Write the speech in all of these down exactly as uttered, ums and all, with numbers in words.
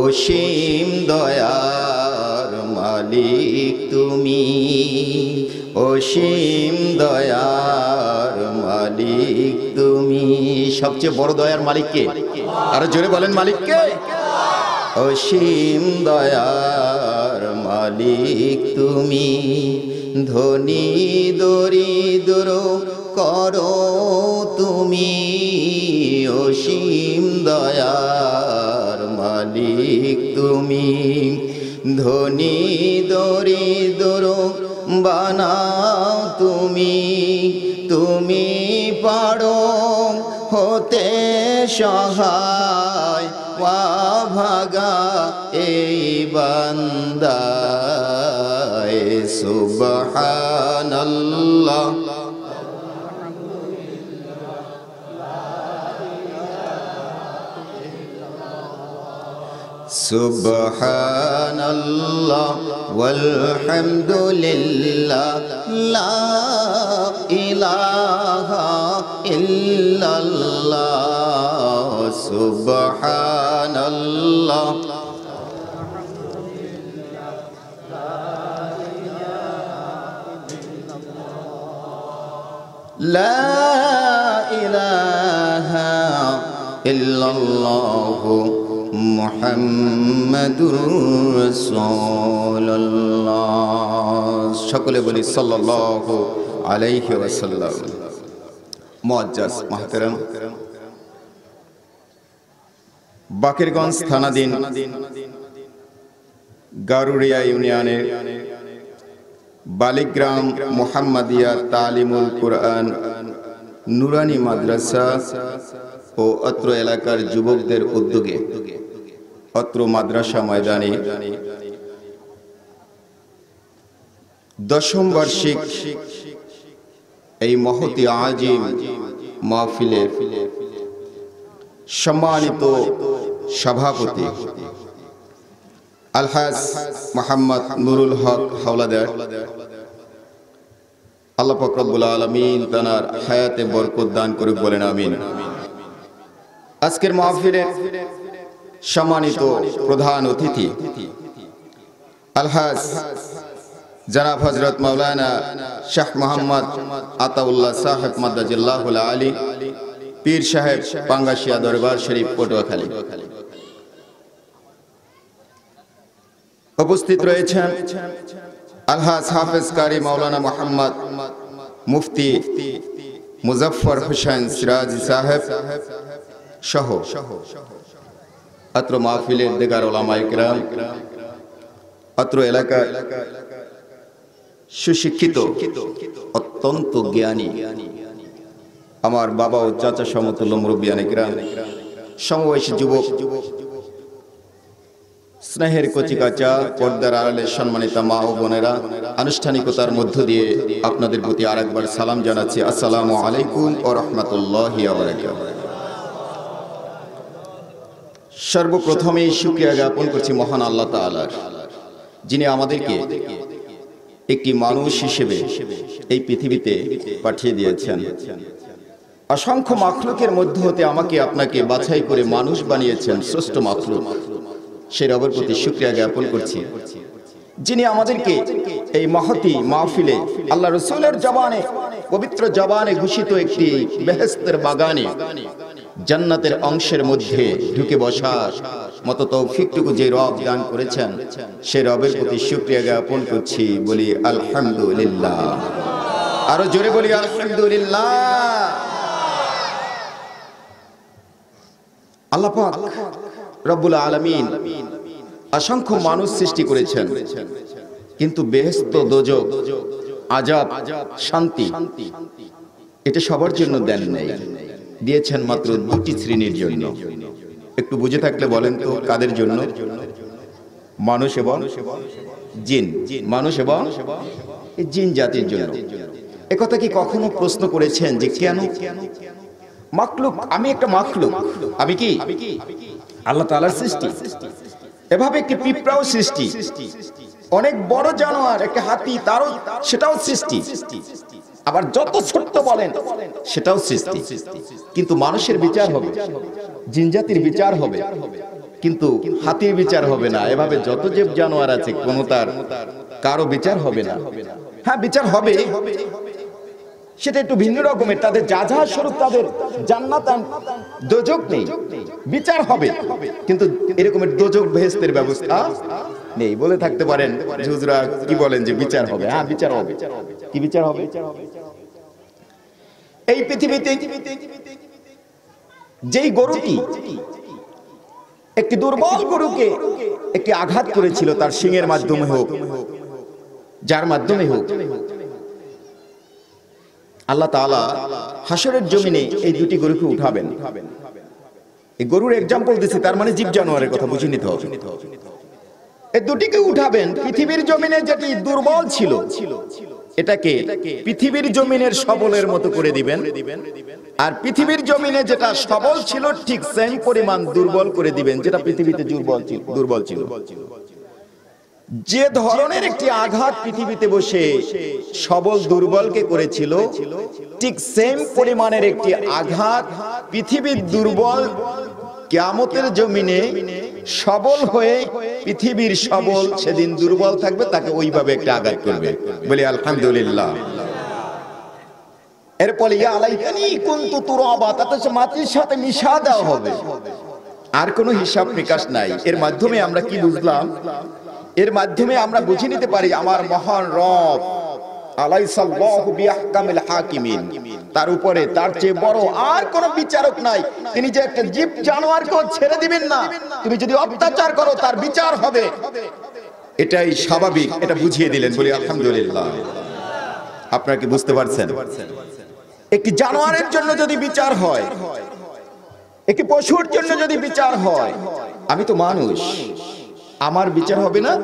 অসীম দয়ার মালিক তুমি, অসীম দয়ার মালিক তুমি। সবচেয়ে বড় দয়ার মালিক কে? আরো জোরে বলেন, মালিক কে? অসীম দয়ার মালিক তুমি, ধনী দরিদ্র করো তুমি, অসীম দয়ার মালিক তুমি, ধনী দরিদ্র বানাও তুমি, তুমি পারো হতে সহায় ওয়া ভাগা এই বান্দায়। সুবহানাল্লাহ সুবহানাল্লাহ ওয়ালহামদুলিল্লাহ লা ইলাহা ইল্লাল্লাহ। সুবহানাল্লাহ লা ইলাহা ইল্লাল্লাহ মুহাম্মাদুর রাসূলুল্লাহ। সকলে বলি সাল্লাল্লাহু আলাইহি ওয়াসাল্লাম। মুআজ্জাজ মুহতারাম, বাকেরগঞ্জ থানাধীন গারুড়িয়া ইউনিয়নের বালিগ্রাম মুহাম্মাদিয়া তালিমুল কুরআন নুরানি মাদ্রাসা ও অত্র এলাকার যুবকদের উদ্যোগে অত্র মাদ্রাসা ময়দানে দশম বার্ষিক এই মহতি আজিম মাহফিলের সম্মানিত সভাপতি আলহাজ মোহাম্মদ নুরুল হক হাওলাদার, আল্লাহ পাক রব্বুল আলামিন তানার হায়াতে বরকত দান করুক, বলেন আমিন। আজকের মাহফিলের সম্মানিত প্রধান অতিথি আলহাজ জনাব হযরত মাওলানা শাহ মোহাম্মদ আতাউল্লাহ সাহেব মাদ্দাজিল্লাহুল আলী পীর সাহেব, পাঙ্গাশিয়া দরবার শরীফ, পটুয়াখালী। উপস্থিত রয়েছেন আলহাজ হাফেজ কারি মাওলানা মোহাম্মদ মুফতি মুজফফর হোসেন সিরাজি সাহেব সহ অত্র মাহফিলের দিগার উলামায়ে কিরাম, অত্র এলাকার সুশিক্ষিত অত্যন্ত জ্ঞানী আমার বাবা ও চাচা সমতুল্য মুরব্বিয়ানে কিরাম, সমবয়সী যুবক, স্নেহের কচিকাচা, পর্দার আড়ালে সম্মানিত মা ও বোনেরা, আনুষ্ঠানিকতার মধ্য দিয়ে আপনাদের প্রতি আরেকবার সালাম জানাচ্ছি। আসসালামু আলাইকুম ওয়া রাহমাতুল্লাহি ওয়া বারাকাতুহু। সর্বপ্রথমেই শুকরিয়া জ্ঞাপন করছি মহান আল্লাহ তাআলার, যিনি আমাদেরকে একটি মানুষ হিসেবে এই পৃথিবীতে পাঠিয়ে দিয়েছেন। অসংখ্য মাখলুকের মধ্য হতে আমাকে আপনাকে বাছাই করে মানুষ বানিয়েছেন, শ্রেষ্ঠ মাখলুক। সেই রবের প্রতি শুকরিয়া জ্ঞাপন করছি, যিনি আমাদেরকে এই মহতি মাহফিলে আল্লাহ রাসূলের জবানে, পবিত্র জবানে ঘোষিত একটি বেহেশতের বাগানে, জান্নাতের অংশের মধ্যে ঢুকে বসার মতো তৌফিকটুকু যে রব দান করেছেন, সেই রবের প্রতি শুকরিয়া জ্ঞাপন করছি। বলি আলহামদুলিল্লাহ। আরো জোরে বলি আলহামদুলিল্লাহ। আল্লাহ পাক রব্বুল আলামিন অসংখ্য মানুষ সৃষ্টি করেছেন, কিন্তু বেহেশত, দোজখ, আযাব, শান্তি এটা সবার জন্য দেন নাই, দিয়েছেন মাত্র দুটি শ্রেণীর জন্য। একটু বুঝে থাকলে বলেন তো কাদের জন্য? মানুষ এবং জিন। মানুষ এবং জিন জাতির জন্য। একথা কি কখনো প্রশ্ন করেছেন যে কেন? মাখলুক, আমি একটা মাখলুক, আমি কি আল্লাহ তাআলার সৃষ্টি। এভাবে একটি পিঁপড়াও সৃষ্টি, অনেক বড় জানোয়ার একটা হাতি, তারও সেটাও সৃষ্টি। আবার যত ছোট্ট বলেন সেটাও সৃষ্টি। কিন্তু মানুষের বিচার হবে, জিন জাতির বিচার হবে, কিন্তু হাতির বিচার হবে না। এভাবে যত জীব জানোয়ার আছে কোনো তার কারো বিচার হবে না। হ্যাঁ, বিচার হবে, সেটা একটু ভিন্ন রকমের। তাদের যা যা স্বরূপ তাদের জান্নাত দোজক নেই, বিচার হবে, কিন্তু এরকমের দোজক বেহেশতের ব্যবস্থা নেই। বলে থাকতে পারেন যে হুজুরা কি বলেন যে বিচার হবে। হ্যাঁ, বিচার হবে। কি বিচার হবে? এই পৃথিবীতে যেই গরুটি একটি দুর্বল গরুকে একটি আঘাত করেছিল, তার শিংয়ের মাধ্যমে হোক, যার মাধ্যমে হোক, আল্লাহ তাআলা হাসরের জমিনে এই দুটি গরুকে উঠাবেন। এই গরুর এক্সাম্পল দিচ্ছি, তার মানে জীব জানোয়ারের কথা বুঝে নিতে হবে। এই দুটিকে উঠাবেন। পৃথিবীর জমিনে যেটি দুর্বল ছিল এটাকে পৃথিবীর জমিনের সবলের মতো করে দিবেন, আর পৃথিবীর জমিনে যেটা সবল ছিল ঠিক সেম পরিমাণ দুর্বল করে দিবেন, যেটা পৃথিবীতে দুর্বল ছিল দুর্বল ছিল যে ধরনের একটি আঘাত পৃথিবীতে বসে সবল দুর্বলকে করেছিল, ঠিক সেম পরিমাণের একটি আঘাত পৃথিবীর দুর্বল কিয়ামতের জমিনে সবল হয়ে পৃথিবীর সবল সেদিন দুর্বল থাকবে, তাকে ওইভাবে একটা আঘাত করবে। বলি আলহামদুলিল্লাহ। এরপরে ইয়া আলাইতানি কুনতু তুরাবা, তাতে মাটির সাথে মিশা দেওয়া হবে। আর কোনো হিসাব নিকাশ নাই। এর মাধ্যমে আমরা কি বুঝলাম? এর মাধ্যমে আমরা বুঝে নিতে পারি আমার মহান রব আলাইসাল্লাহু বিআহকামিল হাকিমিন, তার উপরে তার চেয়ে বড় আর কোনো বিচারক নাই। তিনি যে একটা জীব জানোয়ারকে ছেড়ে দিবেন না, তুমি যদি অত্যাচার করো তার বিচার হবে, এটাই স্বাভাবিক, এটা বুঝিয়ে দিলেন। বলি আলহামদুলিল্লাহ। আপনারা কি বুঝতে পারছেন? একটি জানোয়ারের জন্য যদি বিচার হয়, একটি পশুর জন্য যদি বিচার হয়, আমি তো মানুষ, আমার বিচার হবে না?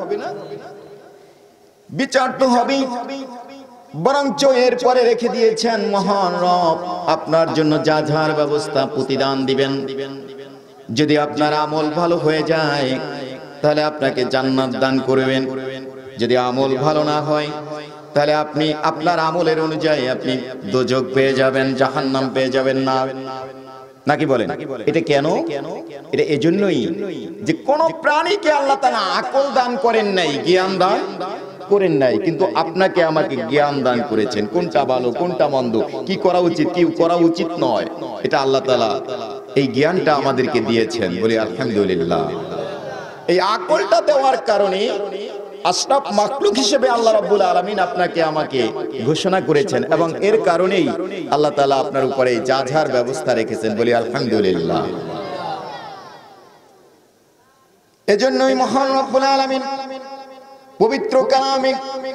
বিচার তো হবেই। বরঞ্চ এরপরে রেখে দিয়েছেন মহান রব আপনার জন্য যা যার ব্যবস্থা প্রতিদান দিবেন। যদি আপনার আমল ভালো হয়ে যায় তাহলে আপনাকে জান্নাত দান করবেন, যদি আমল ভালো না হয় তাহলে আপনি আপনার আমলের অনুযায়ী আপনি দোজখ পেয়ে যাবেন, জাহান্নাম পেয়ে যাবেন না। নাকি বলেন? এটা কেন? এটা এজন্যই যে কোন প্রাণীকে আল্লাহ তাআলা আকল দান করেন নাই, জ্ঞান দান করেন নাই, কিন্তু আপনাকে আমাকে জ্ঞান দান করেছেন। কোনটা ভালো কোনটা মন্দ, কি করা উচিত কি করা উচিত নয়, এটা আল্লাহ তাআলা এই জ্ঞানটা আমাদেরকে দিয়েছেন। বলি আলহামদুলিল্লাহ। এই আকলটা দেওয়ার কারণে আশরাফ মাখলুক হিসেবে আল্লাহ রাব্বুল আলামিন আপনাকে আমাকে ঘোষণা করেছেন, এবং এর কারণেই আল্লাহ তাআলা আপনার উপরে যা যার ব্যবস্থা রেখেছেন। বলি আলহামদুলিল্লাহ। এজন্যই মহান রব্বুল আলামিন পবিত্র কালামে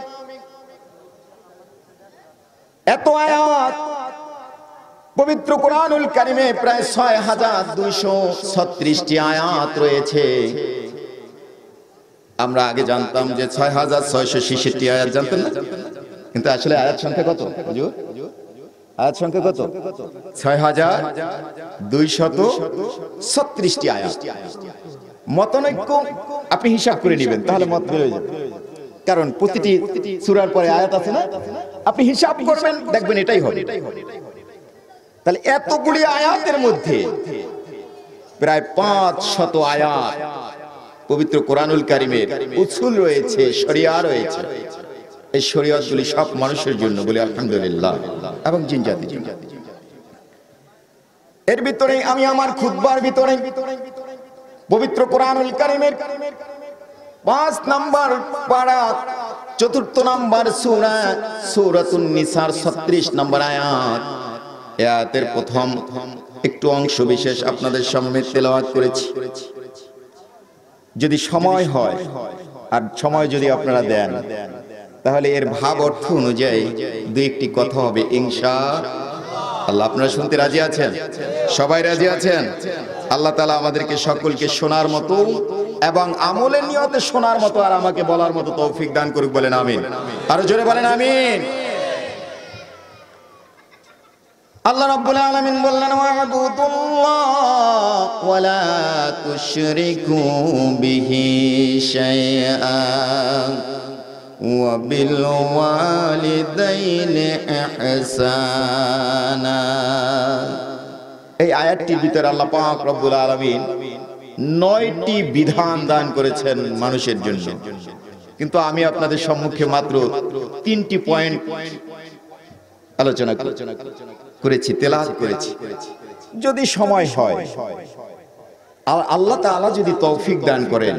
এত আয়াত, পবিত্র কোরআনুল কারীমে প্রায় ছয় হাজার দুইশো ছত্রিশটি আয়াত রয়েছে। আমরা আগে জানতাম যে ছয় হাজার ছয়শো ছেষট্টি আয়াত, জানতেন না? কিন্তু আসলে আয়াত সংখ্যা কত? আয়াত সংখ্যা কত? ছয় হাজার দুইশত ছত্রিশটি আয়াত। মতনৈক্য আপনি হিসাব করে নেবেন, তাহলে মত বের হয়ে যাবে। কারণ প্রতিটি সূরার পরে আয়াত আছে না, আপনি হিসাব করবেন দেখবেন এটাই হবে। তাহলে এতগুলি আয়াতের মধ্যে প্রায় পাঁচ শত আয়াত পবিত্র কোরআনুল কারীমের উসুল রয়েছে, শরিয়া রয়েছে। এই শরিয়তগুলি সব মানুষের জন্য। বলি আলহামদুলিল্লাহ। এবং জিন জাতির জন্য। এর ভিতরে আমি আমার খুতবার ভিতরে পবিত্র কোরআনুল কারীমের পাঁচ নাম্বার পারা চতুর্থ নাম্বার সূরা সূরাতুন নিসার ছত্রিশ নম্বর আয়াত, আয়াতের প্রথম একটু অংশ বিশেষ আপনাদের সামনে তেলাওয়াত করেছি। যদি সময় হয় আর সময় যদি আপনারা দেন তাহলে এর ভাব অর্থ অনুযায়ী দুই একটি কথা হবে ইনশাআল্লাহ। আপনারা শুনতে রাজি আছেন? সবাই রাজি আছেন? আল্লাহ তাআলা আমাদেরকে সকলকে শোনার মতো এবং আমলের নিয়তে শোনার মতো আর আমাকে বলার মতো তৌফিক দান করুক। বলেন আমিন। আরো জোরে বলেন আমিন। আল্লাহ রাব্বুল আলামিন বললেন ওয়া'বুদুল্লাহ ওয়া লা তুশরিকু বিহি শাইআ ওয়া বিল ওয়ালিদাইনি ইহসানা। এই আয়াতটির ভিতরে আল্লাহ পাক রব্বুল আলামিন নয়টি বিধান দান করেছেন মানুষের জন্য, কিন্তু আমি আপনাদের সম্মুখে মাত্র তিনটি পয়েন্ট আলোচনা করেছি, তেলাওয়াত করেছি। যদি সময় হয়, আল্লাহ তাআলা যদি তৌফিক দান করেন,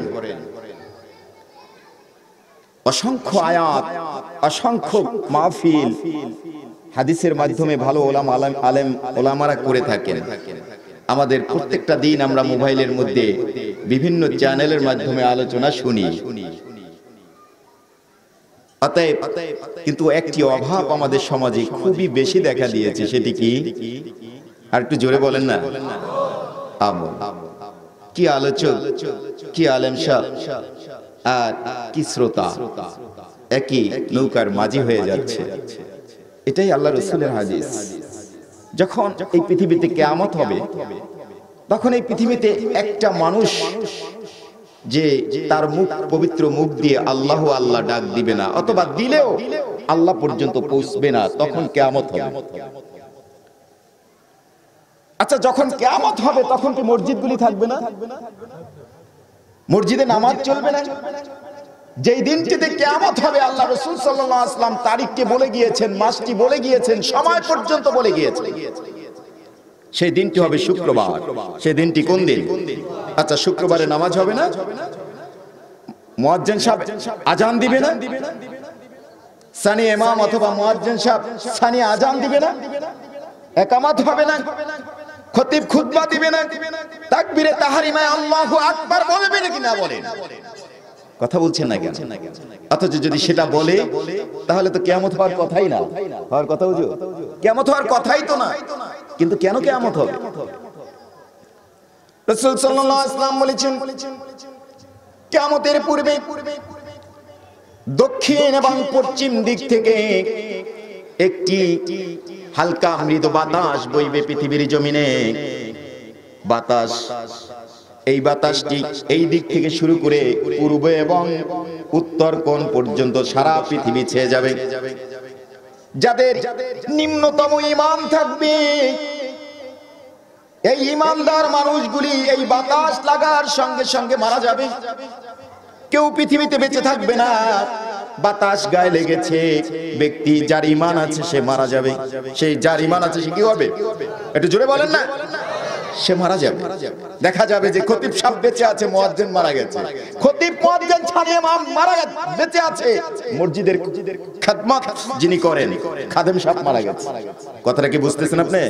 অসংখ্য আয়াত, অসংখ্য মাহফিল হাদিসের মাধ্যমে ভালো ওলামা আলেম ওলামারা করে থাকেন। আমাদের প্রত্যেকটা দিন আমরা মোবাইলের মধ্যে বিভিন্ন চ্যানেলের মাধ্যমে আলোচনা শুনি। অতএব কিন্তু একটি অভাব আমাদের সমাজে খুবই বেশি দেখা দিয়েছে, সেটি কি? আর একটু জোরে বলেন না। আমল। কি আলোচক, কি আলেম সাহেব আর কি শ্রোতা একই নৌকার মাঝি হয়ে যাচ্ছে। এটাই আল্লাহ রাসূলের হাদিস। যখন এই পৃথিবীতে কিয়ামত হবে, তখন এই পৃথিবীতে একটা মানুষ যে তার মুখ, পবিত্র মুখ দিয়ে আল্লাহ আল্লাহ ডাক দিবে না, অথবা দিলেও আল্লাহ পর্যন্ত পৌঁছবে না, তখন কিয়ামত হবে। আচ্ছা, যখন কিয়ামত হবে তখন কি মসজিদগুলি থাকবে না? মসজিদে নামাজ চলবে না? যেই দিনটিতে কিয়ামত হবে আল্লাহ রাসূল সাল্লাল্লাহু আলাইহি ওয়াসাল্লাম তারিখকে বলে গিয়েছেন, মাসটি বলে গিয়েছেন, সময় পর্যন্ত বলে গিয়েছেন। সেই দিনটি হবে শুক্রবার। সেই দিনটি কোন দিন? আচ্ছা, শুক্রবারে নামাজ হবে না? মুয়াজ্জিন সাহেব আজান দিবে না? সানি ইমাম অথবা মুয়াজ্জিন সাহেব সানি আজান দিবে না? ইকামত হবে না? খতিব খুতবা দিবে না? তাকবীরে তাহরিমায় আল্লাহু আকবার বলবে নাকি না বলেন? কথা বলছেন না কেন? অথচ যদি সেটা বলে তাহলে তো কিয়ামত হওয়ার কথাই না। হওয়ার কথা বুঝো, কিয়ামত হওয়ার কথাই তো না। কিন্তু কেন কিয়ামত হবে? রাসূল সাল্লাল্লাহু আলাইহি ওয়াসাল্লাম বলেছেন, কিয়ামতের পূর্বে দক্ষিণ এবং পশ্চিম দিক থেকে একটি হালকা মৃদু বাতাস বইবে পৃথিবীর জমিনে। বাতাস, এই বাতাসটি এই দিক থেকে শুরু করে পূর্ব এবং উত্তর কোণ পর্যন্ত সারা পৃথিবী ছেয়ে যাবে। যাদের নিম্নতম ঈমান থাকবে, এই ঈমানদার মানুষগুলি এই বাতাস লাগার সঙ্গে সঙ্গে মারা যাবে। কেউ পৃথিবীতে বেঁচে থাকবে না। বাতাস গায়ে লেগেছে, ব্যক্তি যার ঈমান আছে সে মারা যাবে। সেই যার ঈমান আছে সে কি হবে? একটু জোরে বলেন না। সে মারা যাবে। দেখা যাবে যে খতিব সাহেব বেঁচে আছে, মুয়াজ্জিন মারা গেছে। খতিব মুয়াজ্জিন ছাড়িয়ে ইমাম মারা গেছে, বেঁচে আছে। মসজিদের খিদমত যিনি করেন খাদেম সাহেব মারা গেছে। কথাটা কি বুঝতেছেন আপনি?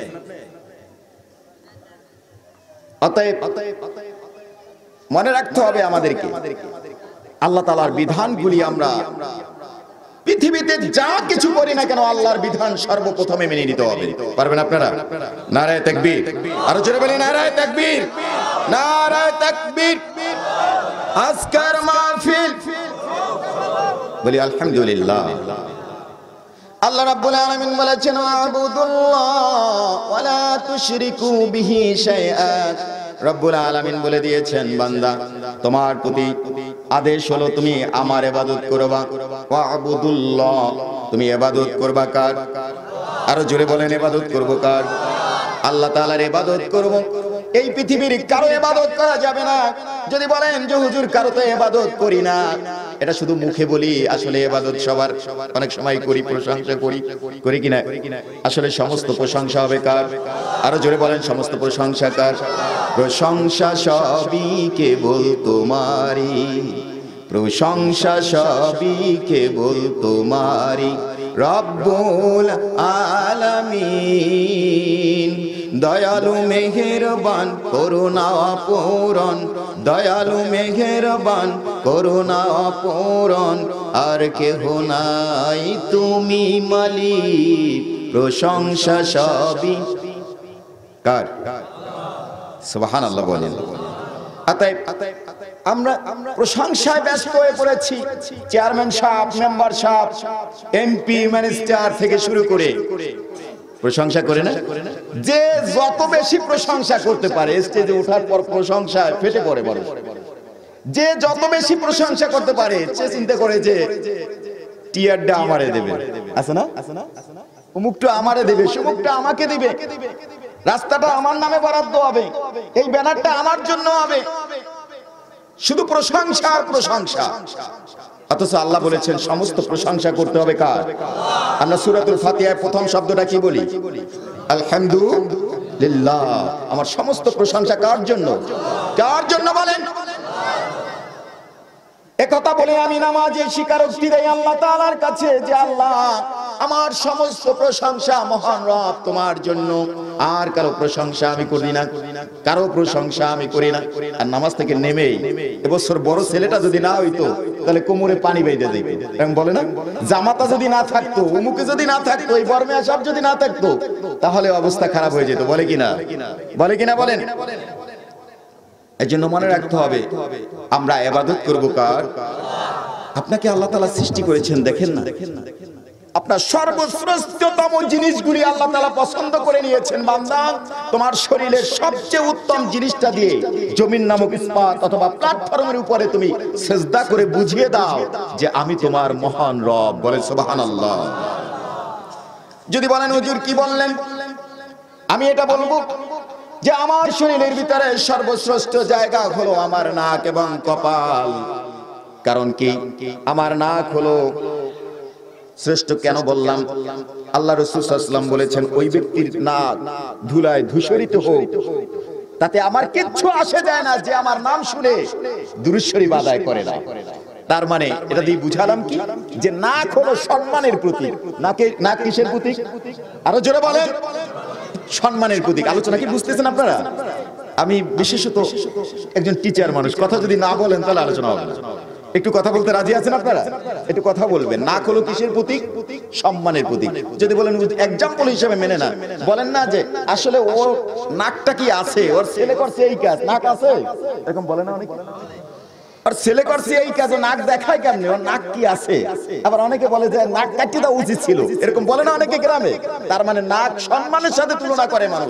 অতএব মনে রাখতে হবে আমাদেরকে, আল্লাহ তাআলার বিধানগুলি আমরা পৃথিবীতে যা কিছু করি না কেন আল্লাহর বিধান সর্বপ্রথমে মেনে নিতে হবে। পারবেন আপনারা? নারায়ে তাকবীর। আরো জোরে বলেন নারায়ে তাকবীর, নারায়ে তাকবীর। আজকের মাহফিল বলি আলহামদুলিল্লাহ। আল্লাহ রাব্বুল আলামিন বলেছেন, আবুদুল্লাহ ওয়া লা তুশরিকু বিহি শাইআ। রব্বুল আলামিন বলে দিয়েছেন, বান্দা তোমার প্রতি আদেশ হলো তুমি আমার ইবাদত করবা। ওয়া আবুদুল্লাহ, তুমি ইবাদত করবা কার? আরো জোরে বলেন, ইবাদত করব কার? আল্লাহ তাআলার ইবাদত করব। এই পৃথিবীর কারো ইবাদত করা যাবে না। যদি বলেন যে হুজুর কারো তো ইবাদত করি না, এটা শুধু মুখে বলি, আসলে ইবাদত সবার অনেক সময় করি, প্রশংসা করি, করি কিনা? আসলে সমস্ত প্রশংসা হবে কার? আরো জোরে বলেন, সমস্ত প্রশংসা কার? প্রশংসা সবই কেবল তোমারই, প্রশংসা সবই কেবল তোমারই। রব্বুল আলামিন দয়ালু মেহেরবান করুণা পূরণ, দয়ালু মেহেরবান করুণা পূরণ, আর কেহ নাই তুমি মালিক, প্রশংসা সবই কার? সুবহানাল্লাহ বলেন। অতএব আমরা প্রশংসায় ব্যস্ত হয়ে পড়েছি। চেয়ারম্যান সাহেব, মেম্বার সাহেব, এমপি, মিনিস্টার থেকে শুরু করে প্রশংসা করে না? যে যত বেশি প্রশংসা করতে পারে, স্টেজে ওঠার পর প্রশংসা ফেটে পড়ে বড়। যে যত বেশি প্রশংসা করতে পারে সে চিন্তা করে যে টিয়ারটা আমারে দেবে, আছে না? অমুকটা আমারে দেবে, সুমুকটা আমাকে দেবে। রাস্তাটা আমার নামে বরাদ্দ হবে, এই ব্যানারটা আমার জন্য হবে, শুধু প্রশংসা আর প্রশংসা। অথচ আল্লাহ বলেছেন সমস্ত প্রশংসা করতে হবে কার? আমরা সূরাতুল ফাতিহায় প্রথম শব্দটা কি বলি? আলহামদুলিল্লাহ। আমার সমস্ত প্রশংসা কার জন্য? কার জন্য বলেন? একথা বলে আমি নামাজে স্বীকারোক্তি দেই আল্লাহ তাআলার কাছে যে আল্লাহ আমার সমস্ত প্রশংসা মহান রব তোমার জন্য, আর কারো প্রশংসা আমি করি না, কারো প্রশংসা আমি করি না। আর নামাজ থেকে নেমেই এবছর বড় ছেলেটা যদি না হইতো তাহলে কোমরে পানি বেঁধে দিবে, এরকম বলে না? জামাতা যদি না থাকতো, উমুকে যদি না থাকতো, এই বর্মিয়া সাহেব যদি না থাকতো, তাহলে অবস্থা খারাপ হয়ে যেত, বলে কিনা? বলে কিনা বলেন? এই জন্য মনে রাখতে হবে আমরা ইবাদত করব কার? আপনাকে আল্লাহ তাআলা সৃষ্টি করেছেন, দেখেন না আপনার সর্বশ্রেষ্ঠতম জিনিসগুলি আল্লাহ তাআলা পছন্দ করে নিয়েছেন। বান্দা, তোমার শরীরের সবচেয়ে উত্তম জিনিসটা দিয়ে জমিন নামক ইস্পাত অথবা প্ল্যাটফর্মের উপরে তুমি সিজদা করে বুঝিয়ে দাও যে আমি তোমার মহান রব। বলে সুবহানাল্লাহ। যদি বলেন হুজুর কি বললেন, আমি এটা বলবো যে আমার শরীরের ভিতরে সর্বশ্রেষ্ঠ জায়গা হলো আমার নাক এবং কপাল। কারণ কি? আমার নাক হলো শ্রেষ্ঠ। কেন বললাম? আল্লাহ রাসূল সাল্লাল্লাহু আলাইহি ওয়াসাল্লাম বলেছেন ওই ব্যক্তির নাক ধুলায় ধূসরিত হোক, তাতে আমার কিচ্ছু আসে যায় না যে আমার নাম শুনে দুরূদ শরীফ আদায় করে না। তার মানে এটা দিয়ে বুঝালাম কি যে নাক হলো সম্মানের প্রতীক। নাকে নাক কিসের প্রতীক? আরো জোরে বলেন। সম্মানের প্রতীক। আলোচনা কি বুঝতেছেন আপনারা? আমি বিশেষত একজন টিচার মানুষ, কথা যদি না বলেন তাহলে আলোচনা হবে না। একটু কথা বলতে রাজি আছেন আপনারা? একটু কথা বলবেন। নাক হলো কিসের প্রতীক? সম্মানের প্রতীক। যদি বলেন এক্সাম্পল হিসেবে মেনে না, বলেন না যে আসলে ওর নাকটা কি আছে, ওর ছেলে করছে এই কাজ, নাক আছে, এরকম বলে না অনেকে? আর ছেলে করছে এই কাজ, নাক দেখায় কেমনে, ওর নাক কি আছে? আবার অনেকে বলে যে নাক কাটিয়ে দেওয়া উচিত ছিল, এরকম বলে না অনেকে গ্রামে? তার মানে নাক সম্মানের সাথে তুলনা করে মানুষ।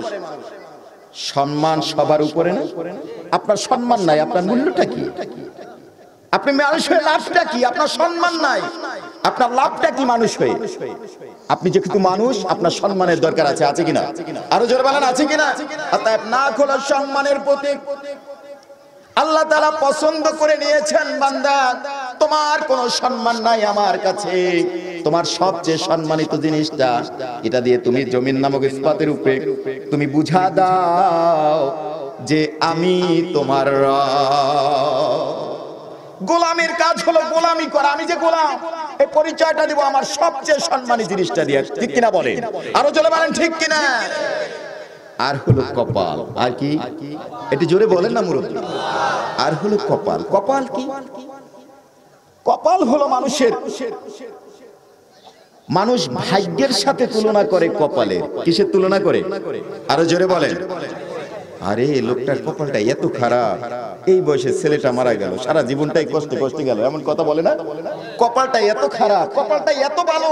সম্মান সবার উপরে না? আপনার সম্মান নাই, আপনার মূল্যটা কি? আপনি মানুষ হয়ে লাভটা কি? আপনার সম্মান নাই, আপনার লাভটা কি মানুষ হয়ে? আপনি যেহেতু মানুষ, আপনার সম্মানের দরকার আছে, আছে কিনা? আরো জোরে বলেন, আছে কিনা? অতএব নাক হলো সম্মানের প্রতীক। আল্লাহ তাআলা পছন্দ করে নিয়েছেন বান্দা তোমার কোনো সম্মান নাই আমার কাছে, তোমার সবচেয়ে সম্মানিত জিনিসটা এটা দিয়ে তুমি জমিন নামক ইস্পাতের উপরে তুমি বুঝা দাও যে আমি তোমার রব। গোলামের কাজ হলো গোলামি করা। আমি যে গোলাম, এই পরিচয়টা দিব আমার সবচেয়ে সম্মানী জিনিসটা দিয়ে, ঠিক কিনা বলেন? আরো জোরে বলেন ঠিক কিনা? আর হলো কপাল। আর কি? একটু জোরে বলেন না মুরব্বি। আর হলো কপাল। কপাল কি? কপাল হলো মানুষের, মানুষ ভাগ্যের সাথে তুলনা করে কপালের। কিসের তুলনা করে? আরো জোরে বলেন। আরে লোকটার কপালটা এত খারাপ, এই বয়সে ছেলেটা মারা গেল, সারা জীবনটাই কষ্টে কষ্টে গেল, এমন কথা বলে না? কপালটা এত খারাপ, কপালটা এত ভালো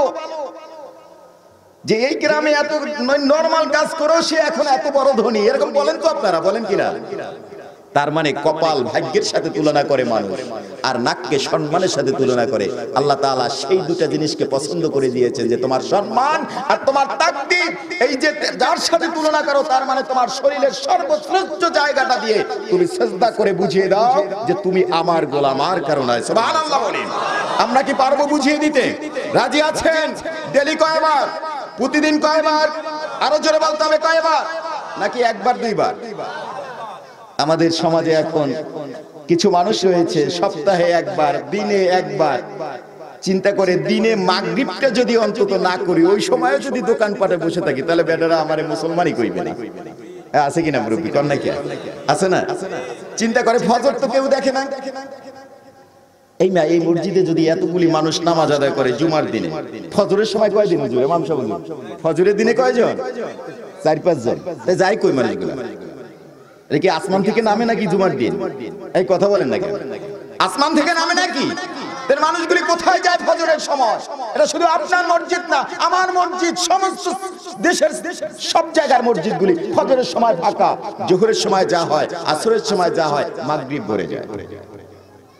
যে এই গ্রামে এত নরমাল কাজ করেও সে এখন এত বড় ধনী, এরকম বলেন তো আপনারা? বলেন কিনা? তার মানে কপাল ভাগ্যের সাথে তুলনা করে মানুষ, আর নাককে সম্মানের সাথে তুলনা করে। আল্লাহ তাআলা সেই দুটা জিনিসকে পছন্দ করে দিয়েছেন যে তোমার সম্মান আর তোমার তাকদীর এই যে যার সাথে তুলনা করো, তার মানে তোমার শরীরের সর্বশ্রেষ্ঠ জায়গাটা দিয়ে তুমি সিজদা করে বুঝিয়ে দাও যে তুমি আমার গোলাম, আর কারণ নয়। সুবহানাল্লাহ বলেন। আমরা কি পারবো বুঝিয়ে দিতে? রাজি আছেন? ডেলি কয়বার? প্রতিদিন কয়বার? আরো জোরে বলতে হবে কয়বার? নাকি একবার দুইবার? আমাদের সমাজে এখন কিছু মানুষ রয়েছে সপ্তাহে একবার, দিনে একবার। চিন্তা করে দিনে মাগরিবটা যদি অন্তত না করি, ওই সময় যদি দোকানপাটে বসে থাকি, তাহলে বেটারা আমারে মুসলমানই কইবে না। আছে কিনা মুরব্বি? কর নাকি? আছে না? চিন্তা করে ফজর তো কেউ দেখে না। এই না, এই মসজিদে যদি এতগুলি মানুষ নামাজ আদায় করে জুমার দিনে, ফজরের সময় কয়দিন হুজুর? ইমাম সাহেব ফজরের দিনে কয়জন? চার পাঁচ জন। তাই যাই কই মানুষগুলো? এটা কি আসমান থেকে নামে নাকি জুমার দিন? এই কথা বলেন নাকি? আসমান থেকে নামে নাকি? এর মানুষগুলি কোথায় যায় ফজরের সময়? এটা শুধু আপনার মসজিদ না, আমার মসজিদ, সমস্ত দেশের সব জায়গার মসজিদগুলি ফজরের সময় ফাঁকা। জোহরের সময় যা হয়, আসরের সময় যা হয়, মাগরিব ভরে যায়।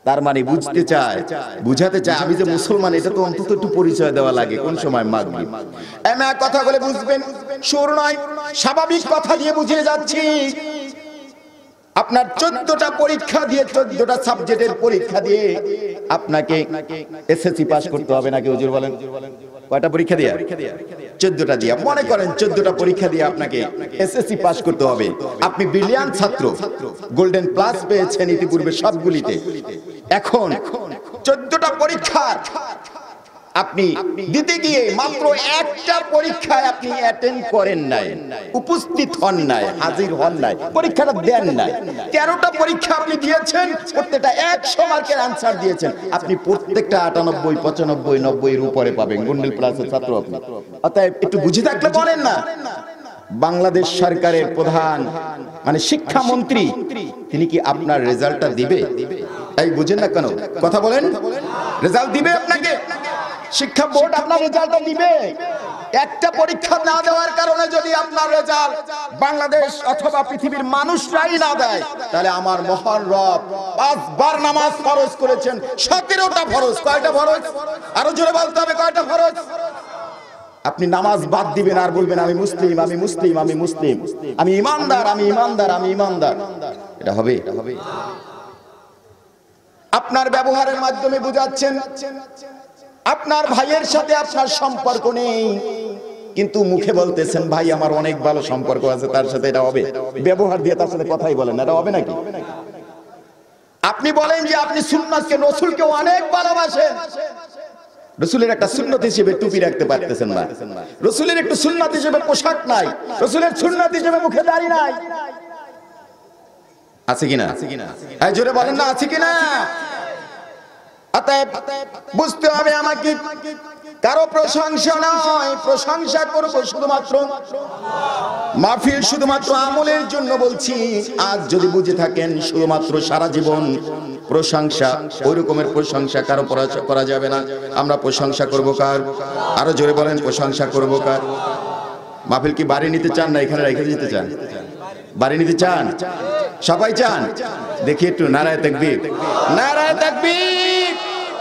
তার মানে বুঝতে চায়, বুঝাতে চায় আমি যে মুসলমান, এটা তো অন্তত একটু পরিচয় দেওয়া লাগে কোন সময় মাগরিব। এমন কথা বলে বুঝবেন, সুর নয়, স্বাভাবিক কথা দিয়ে বুঝিয়ে যাচ্ছি। আপনার চোদ্দটা পরীক্ষা দিয়ে, চোদ্দটা সাবজেক্টের পরীক্ষা দিয়ে আপনাকে এসএসসি পাস করতে হবে নাকি হুজুর বলেন? কয়টা পরীক্ষা দিয়ে? চোদ্দটা দিয়ে। মনে করেন চোদ্দটা পরীক্ষা দিয়ে আপনাকে এসএসসি পাস করতে হবে। আপনি ব্রিলিয়ান্ট ছাত্র, গোল্ডেন প্লাস পেয়েছেন ইতিপূর্বে সবগুলিতে। এখন চোদ্দটা পরীক্ষা আপনি দিতে গিয়ে মাত্র একটা পরীক্ষায় আপনি অ্যাটেন্ড করেন নাই, উপস্থিত হন নাই, হাজির হন নাই, পরীক্ষাটা দেন নাই। তেরোটা পরীক্ষা আপনি দিয়েছেন, প্রত্যেকটা একশো মার্কের আনসার দিয়েছেন, আপনি প্রত্যেকটা আটানব্বই, পঁচানব্বই, নব্বই এর উপরে পাবেন, গোল্ডেন প্লাসের ছাত্র আপনি। অতএব একটু বুঝে থাকলে বলেন না, বাংলাদেশ সরকারের প্রধান মানে শিক্ষামন্ত্রী, তিনি কি আপনার রেজাল্টটা দিবে? এই বুঝেন না কেন? কথা বলেন, রেজাল্ট দিবে আপনাকে? শিক্ষা বোর্ড আপনার রেজাল্টটা দিবে? একটা পরীক্ষা না দেওয়ার কারণে যদি আপনার রেজাল্ট বাংলাদেশ অথবা পৃথিবীর মানুষরাই না দেয়, তাহলে আমার মহান রব পাঁচবার নামাজ ফরজ করেছেন, সতেরোটা ফরজ। কয়টা ফরজ? আরো জোরে বলতে হবে, কয়টা ফরজ? আপনি নামাজ বাদ দিবেন আর বলবেন আমি মুসলিম, আমি মুসলিম, আমি মুসলিম, আমি ইমানদার, আমি ইমানদার, আমি ইমানদার। এটা হবে? আপনার ব্যবহারের মাধ্যমে বুঝাচ্ছেন আপনার ভাইয়ের সাথে আপনার সম্পর্ক নেই, কিন্তু মুখে বলতেছেন ভাই আমার অনেক ভালো সম্পর্ক আছে তার সাথে। এটা হবে? ব্যবহার দিয়ে তার সাথে কথাই বলেন, এটা হবে নাকি? আপনি বলেন যে আপনি সুন্নাতকে, রাসূলকে অনেক ভালোবাসেন, রাসূলের একটা সুন্নাত হিসেবে টুপি রাখতে পারতেছেন না, রাসূলের একটু সুন্নাত হিসেবে পোশাক নাই, রাসূলের সুন্নাত হিসেবে মুখে দাড়ি নাই। আছে কিনা? এই জোরে বলেন না, আছে কিনা? অতএব বুঝতে হবে আমাকে, কারো প্রশংসা নয়, প্রশংসা করব শুধুমাত্র মাহফিল, শুধুমাত্র আমলের জন্য বলছি। আজ যদি বুঝে থাকেন শুধুমাত্র সারা জীবন প্রশংসা, ওই রকমের প্রশংসা কারো করা যাবে না। আমরা প্রশংসা করব কার? আরো জোরে বলেন, প্রশংসা করব কার? মাহফিল কি বাড়ি নিতে চান না এখানে রেখে দিতে চান? বাড়ি নিতে চান? সবাই চান? দেখি একটু নারায়ে তাকবীর, নারায়ে তাকবীর।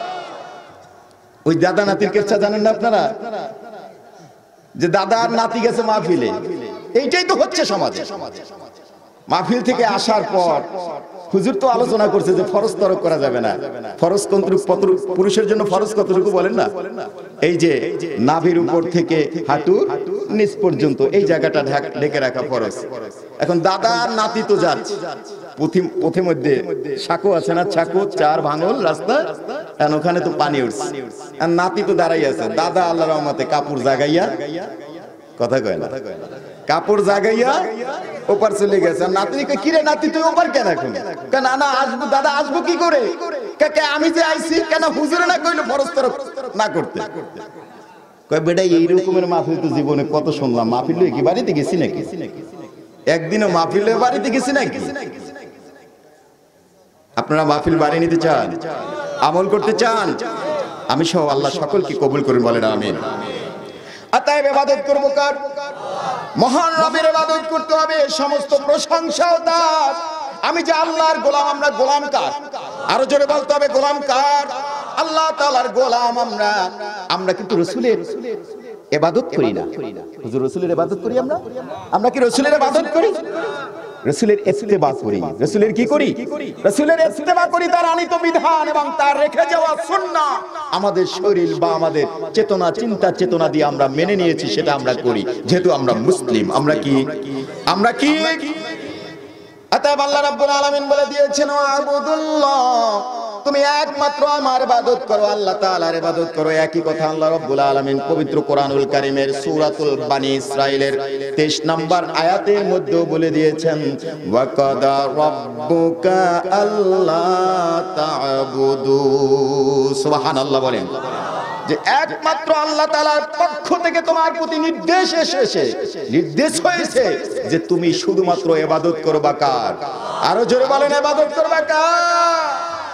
ওই দাদা নাতির কেচ্ছা জানেন না আপনারা? যে দাদা আর নাতি গেছে মাহফিলে, এইটাই তো হচ্ছে সমাজে। মাহফিল থেকে আসার পর হুজুর তো আলোচনা করছে যে ফরজ তরক করা যাবে না। ফরজ কতটুকু? পুরুষের জন্য ফরজ কতটুকু বলেন না? এই যে নাভির উপর থেকে হাঁটু নিচ পর্যন্ত এই জায়গাটা ঢেকে রাখা ফরজ। এখন দাদা আর নাতি তো যাচ্ছে পথে, মধ্যে সাঁকো আছে না, ছাকো চার ভাঙল রাস্তা, কারণ ওখানে তো পানি উঠছে, আর নাতি তো দাঁড়াই আছে। দাদা আল্লাহর রহমতে কাপড় জাগাইয়া, কথা কয় না, কাপড় জাগাইয়া ওপার চলে গেছে। আর নাতিকে, কিরে নাতি তুই ওপার কেন? এখন কেন? না আসবো দাদা, আসবো কি করে? আমি যে আইছি কেন হুজুরে না কইলো ফরজ তরক না করতে? কয় বেটা এই রকমের মাহফিল তো জীবনে কত শুনলাম, মাহফিল কি বাড়িতে গেছি নাকি? একদিনও মাহফিলে বাড়িতে গেছি নাকি? আপনারা মাহফিল বাড়ি নিতে চান, আমল করতে চান? আমি সহ আল্লাহ সকলকে কবুল করুন, বলেন আমিন। অতএব ইবাদত করব কার? মহান রবের ইবাদত করতে হবে, সমস্ত প্রশংসাও তার। আমি যে আল্লাহর গোলাম, আমরা গোলাম কার? আরো জোরে বলতে হবে, গোলাম কার? আল্লাহ তাআলার গোলাম আমরা। আমরা কিন্তু রাসূলের ইবাদত করি না। হুজুর রাসূলের ইবাদত করি আমরা? আমরা কি রাসূলের ইবাদত করি? রাসূলের ইত্তেবা করি। রাসূলের কি করি? রাসূলের ইত্তেবা করি, তার আনিত বিধান এবং তার রেখে যাওয়া সুন্নাহ আমাদের শরীর বা আমাদের চেতনা, চিন্তা চেতনা দিয়ে আমরা মেনে নিয়েছি, সেটা আমরা করি, যেহেতু আমরা মুসলিম। আমরা কি? আমরা কি? অতএব আল্লাহ রাব্বুল আলামিন বলে দিয়েছেন, আবুদুল্লাহ, তুমি একমাত্র আমার ইবাদত করো, আল্লাহ তাআলার ইবাদত করো। একই কথা আল্লাহ রাব্বুল আলামিন পবিত্র কোরআনুল কারীমের সূরাতুল বানী ইসরাঈলের তেইশ নম্বর আয়াতের মধ্যে বলে দিয়েছেন, ওয়া কাদা রাব্বুকা আল্লা তা'বুদু। সুবহানাল্লাহ বলেন, যে একমাত্র আল্লাহ তাআলার পক্ষ থেকে তোমার প্রতি নির্দেশ এসেছে, নির্দেশ হয়েছে যে তুমি শুধুমাত্র ইবাদত করবা কার? আরো জোরে বলেন, ইবাদত করবা কার?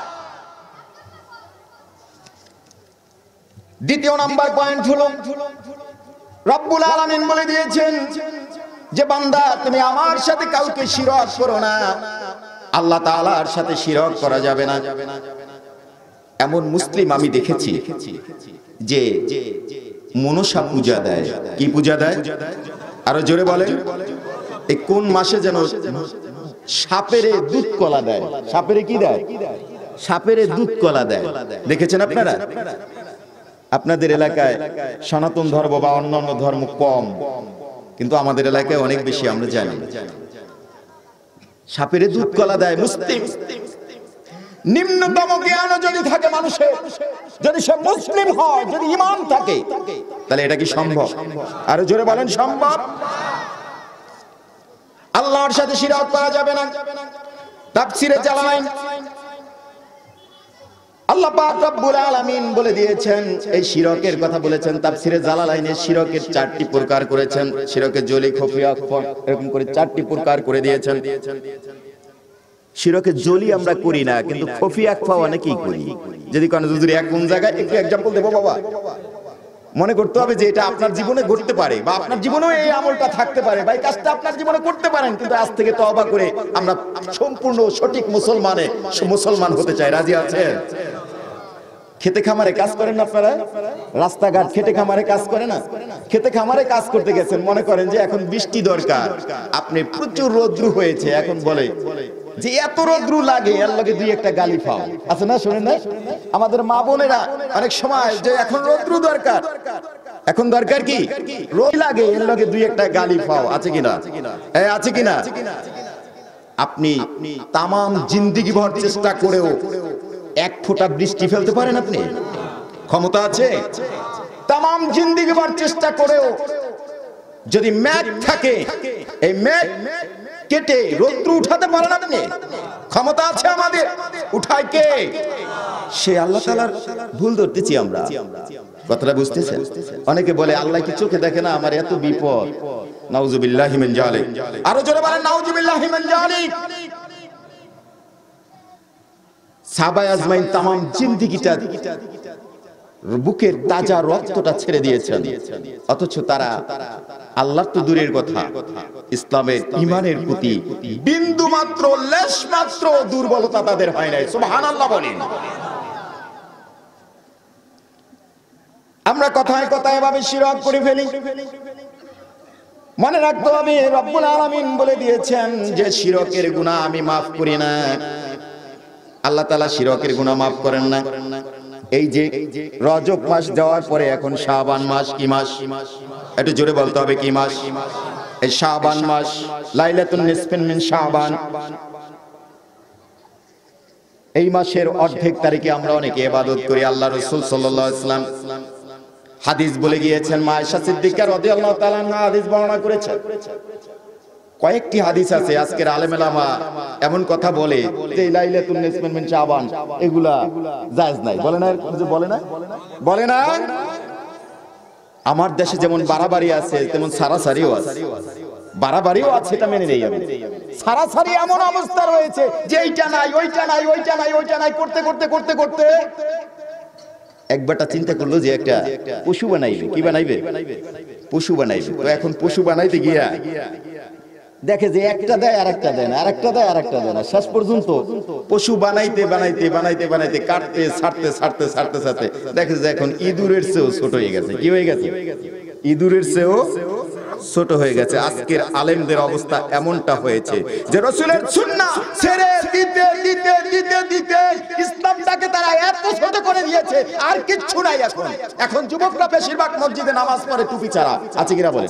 দ্বিতীয় নাম্বার পয়েন্ট হলো, রব্বুল আলামিন বলে দিয়েছেন যে বান্দা তুমি আমার সাথে কাউকে শিরক করো না। আল্লাহ তাআলার সাথে শিরক করা যাবে না। এমন মুসলিম আমি দেখেছি যে মনসা পূজা দেয়। কি পূজা দেয়? আরো জোরে বলেন। এই কোন মাসে যেন সাপেরে দুধ কলা দেয়। সাপেরে কি দেয়? সাপেরে দুধ কলা দেয়। দেখেছেন আপনারা? আপনাদের এলাকায় সনাতন ধর্ম বা অন্যান্য ধর্ম কম, কিন্তু আমাদের এলাকায় অনেক বেশি, আমরা জানি। সাপেরে দুধ কলা দেয় মুসলিম। নিম্নতম জ্ঞান যদি থাকে মানুষের, যদি সে মুসলিম হয়, যদি ঈমান থাকে, তাহলে এটা কি সম্ভব? আরো জোরে বলেন সম্ভব। আল্লাহর সাথে শিরক করা যাবে না। তাফসীরে জালালাইন আল্লাহ পাক রব্বুল আলামিন বলে দিয়েছেন, এই শিরকের কথা বলেছেন তাফসীরে জালালাইনে। শিরকের চারটি প্রকার করেছেন। শিরকের জলি, খফি, আকফা, এরকম করে চারটি প্রকার করে দিয়েছেন। শিরকের জলি আমরা করি না, কিন্তু খফি আকফা অনেকেই করি। যদি কোন হুজুর এক কোন জায়গায় একটু एग्जांपल দেব বাবা, মনে করতে হবে যে এটা আপনার জীবনে ঘটতে পারে, বা আপনার জীবনেও এই আমলটা থাকতে পারে, বা এই কাজটা আপনার জীবনে করতে পারেন, কিন্তু আজ থেকে তওবা করে আমরা সম্পূর্ণ সঠিক মুসলমানে মুসলমান হতে চাই। রাজি আছেন? খেতে খামারে কাজ করেন না আপনারা? রাস্তাঘাট খেতে খামারে কাজ করে না? খেতে খামারে কাজ করতে গেছেন, মনে করেন যে এখন বৃষ্টি দরকার, আপনি প্রচুর রৌদ্র হয়েছে, এখন বলে যে এত রৌদ্র লাগে, এর লগে দুই একটা গালি পাও আছে না? শুনেন না আমাদের মা বোনেরা অনেক সময় যে এখন রৌদ্র দরকার, এখন দরকার কি রোদ লাগে, এর লগে দুই একটা গালি পাও আছে কিনা? এই আছে কিনা? আপনি তামাম জিন্দেগি ভর চেষ্টা করেও এক ফোঁটা বৃষ্টি ফেলতে পারেন? আপনি ক্ষমতা আছে? তামাম জিন্দেগি ভর চেষ্টা করেও যদি মেঘ থাকে, এই মেঘ কেটে রৌদ্র উঠাতে পারেন আপনি? ক্ষমতা আছে আমাদের? উঠায় কে? সে আল্লাহ তাআলার ভুল ধরতেছি আমরা। কথাটা বুঝতেছেন? অনেকে বলে আল্লাহ কি চোখে দেখে না? আমার এত বিপদ। নাউজুবিল্লাহি মিন যালিক। আরো জোরে বলেন নাউজুবিল্লাহি মিন যালিক। সাহাবায়ে আজমাইন তামাম জিন্দেগিটা বুকের তাজা রক্তটা ছেড়ে দিয়েছেন, অথচ তারা আল্লাহর তো দূরের কথা, ইসলামের ঈমানের প্রতি বিন্দু মাত্র লেশ মাত্র দুর্বলতা তাদের হয় নাই। সুবহানাল্লাহ বলেন। আমরা কথায় কথায় এভাবে শিরক করে ফেলি। মনে রাখতে হবে রব্বুল আলামিন বলে দিয়েছেন যে শিরকের গুনাহ আমি মাফ করি না। আল্লাহ তাআলা শিরকের গুনাহ মাফ করেন না। এই যে রজব মাস যাওয়ার পরে এখন শাবান মাস, কি মাস? একটু জোরে বলতে হবে, কি মাস? এই শাবান মাস, লাইলাতুন নিসফিন মিন শাবান। এই মাসের অর্ধেক তারিখে আমরা অনেকে ইবাদত করি। আল্লাহ রাসূল সাল্লাল্লাহু আলাইহি ওয়াসাল্লাম হাদিস বলে গিয়েছেন, মা আয়েশা সিদ্দিকা রাদিয়াল্লাহু তাআলা আনহা হাদিস বর্ণনা করেছেন। কয়েকটি হাদিস আছে, আজকের আলেম ওলামা এমন কথা বলে যে লাইলাতুন নিসফিন মিন শাবান এগুলা জায়েজ নাই। বলে না? বলে না? বলে না? আমার দেশে যেমন বাড়াবাড়ি আছে, তেমন সারাসারিও আছে। বাড়াবাড়িও আছে, এটা মেনে নেই আমি। সারাসারি এমন অবস্থা রয়েছে যে এইটা নাই, ওইটা নাই, ওইটা নাই, ওইটা নাই করতে করতে করতে করতে একবারটা চিন্তা করলো যে একটা পশু বানাইবে। কি বানাইবে? পশু বানাইবে। তো এখন পশু বানাইতে গিয়া দেখে যে একটা দেয় আর একটা দেয় না, আর একটা দেয় আর একটা দেয় না। শেষ পর্যন্ত পশু বানাইতে বানাইতে বানাইতে বানাইতে কাটতে ছাড়তে ছাড়তে ছাড়তে ছাড়তে দেখে যে এখন ইঁদুরের চেয়েও ছোট হয়ে গেছে। কি হয়ে গেছে? ইঁদুরের চেয়েও ছোট হয়ে গেছে। আজকের আলেমদের অবস্থা এমনটা হয়েছে যে রাসূলের সুন্নাহ ছেড়ে দিতে দিতে দিতে দিতে ইসলামটাকে তারা এত ছোট করে দিয়েছে, আর কিচ্ছু নাই এখন। এখন যুবকরা বেশিরভাগ মসজিদে নামাজ পড়ে টুপি ছাড়া। আছে কিনা বলেন?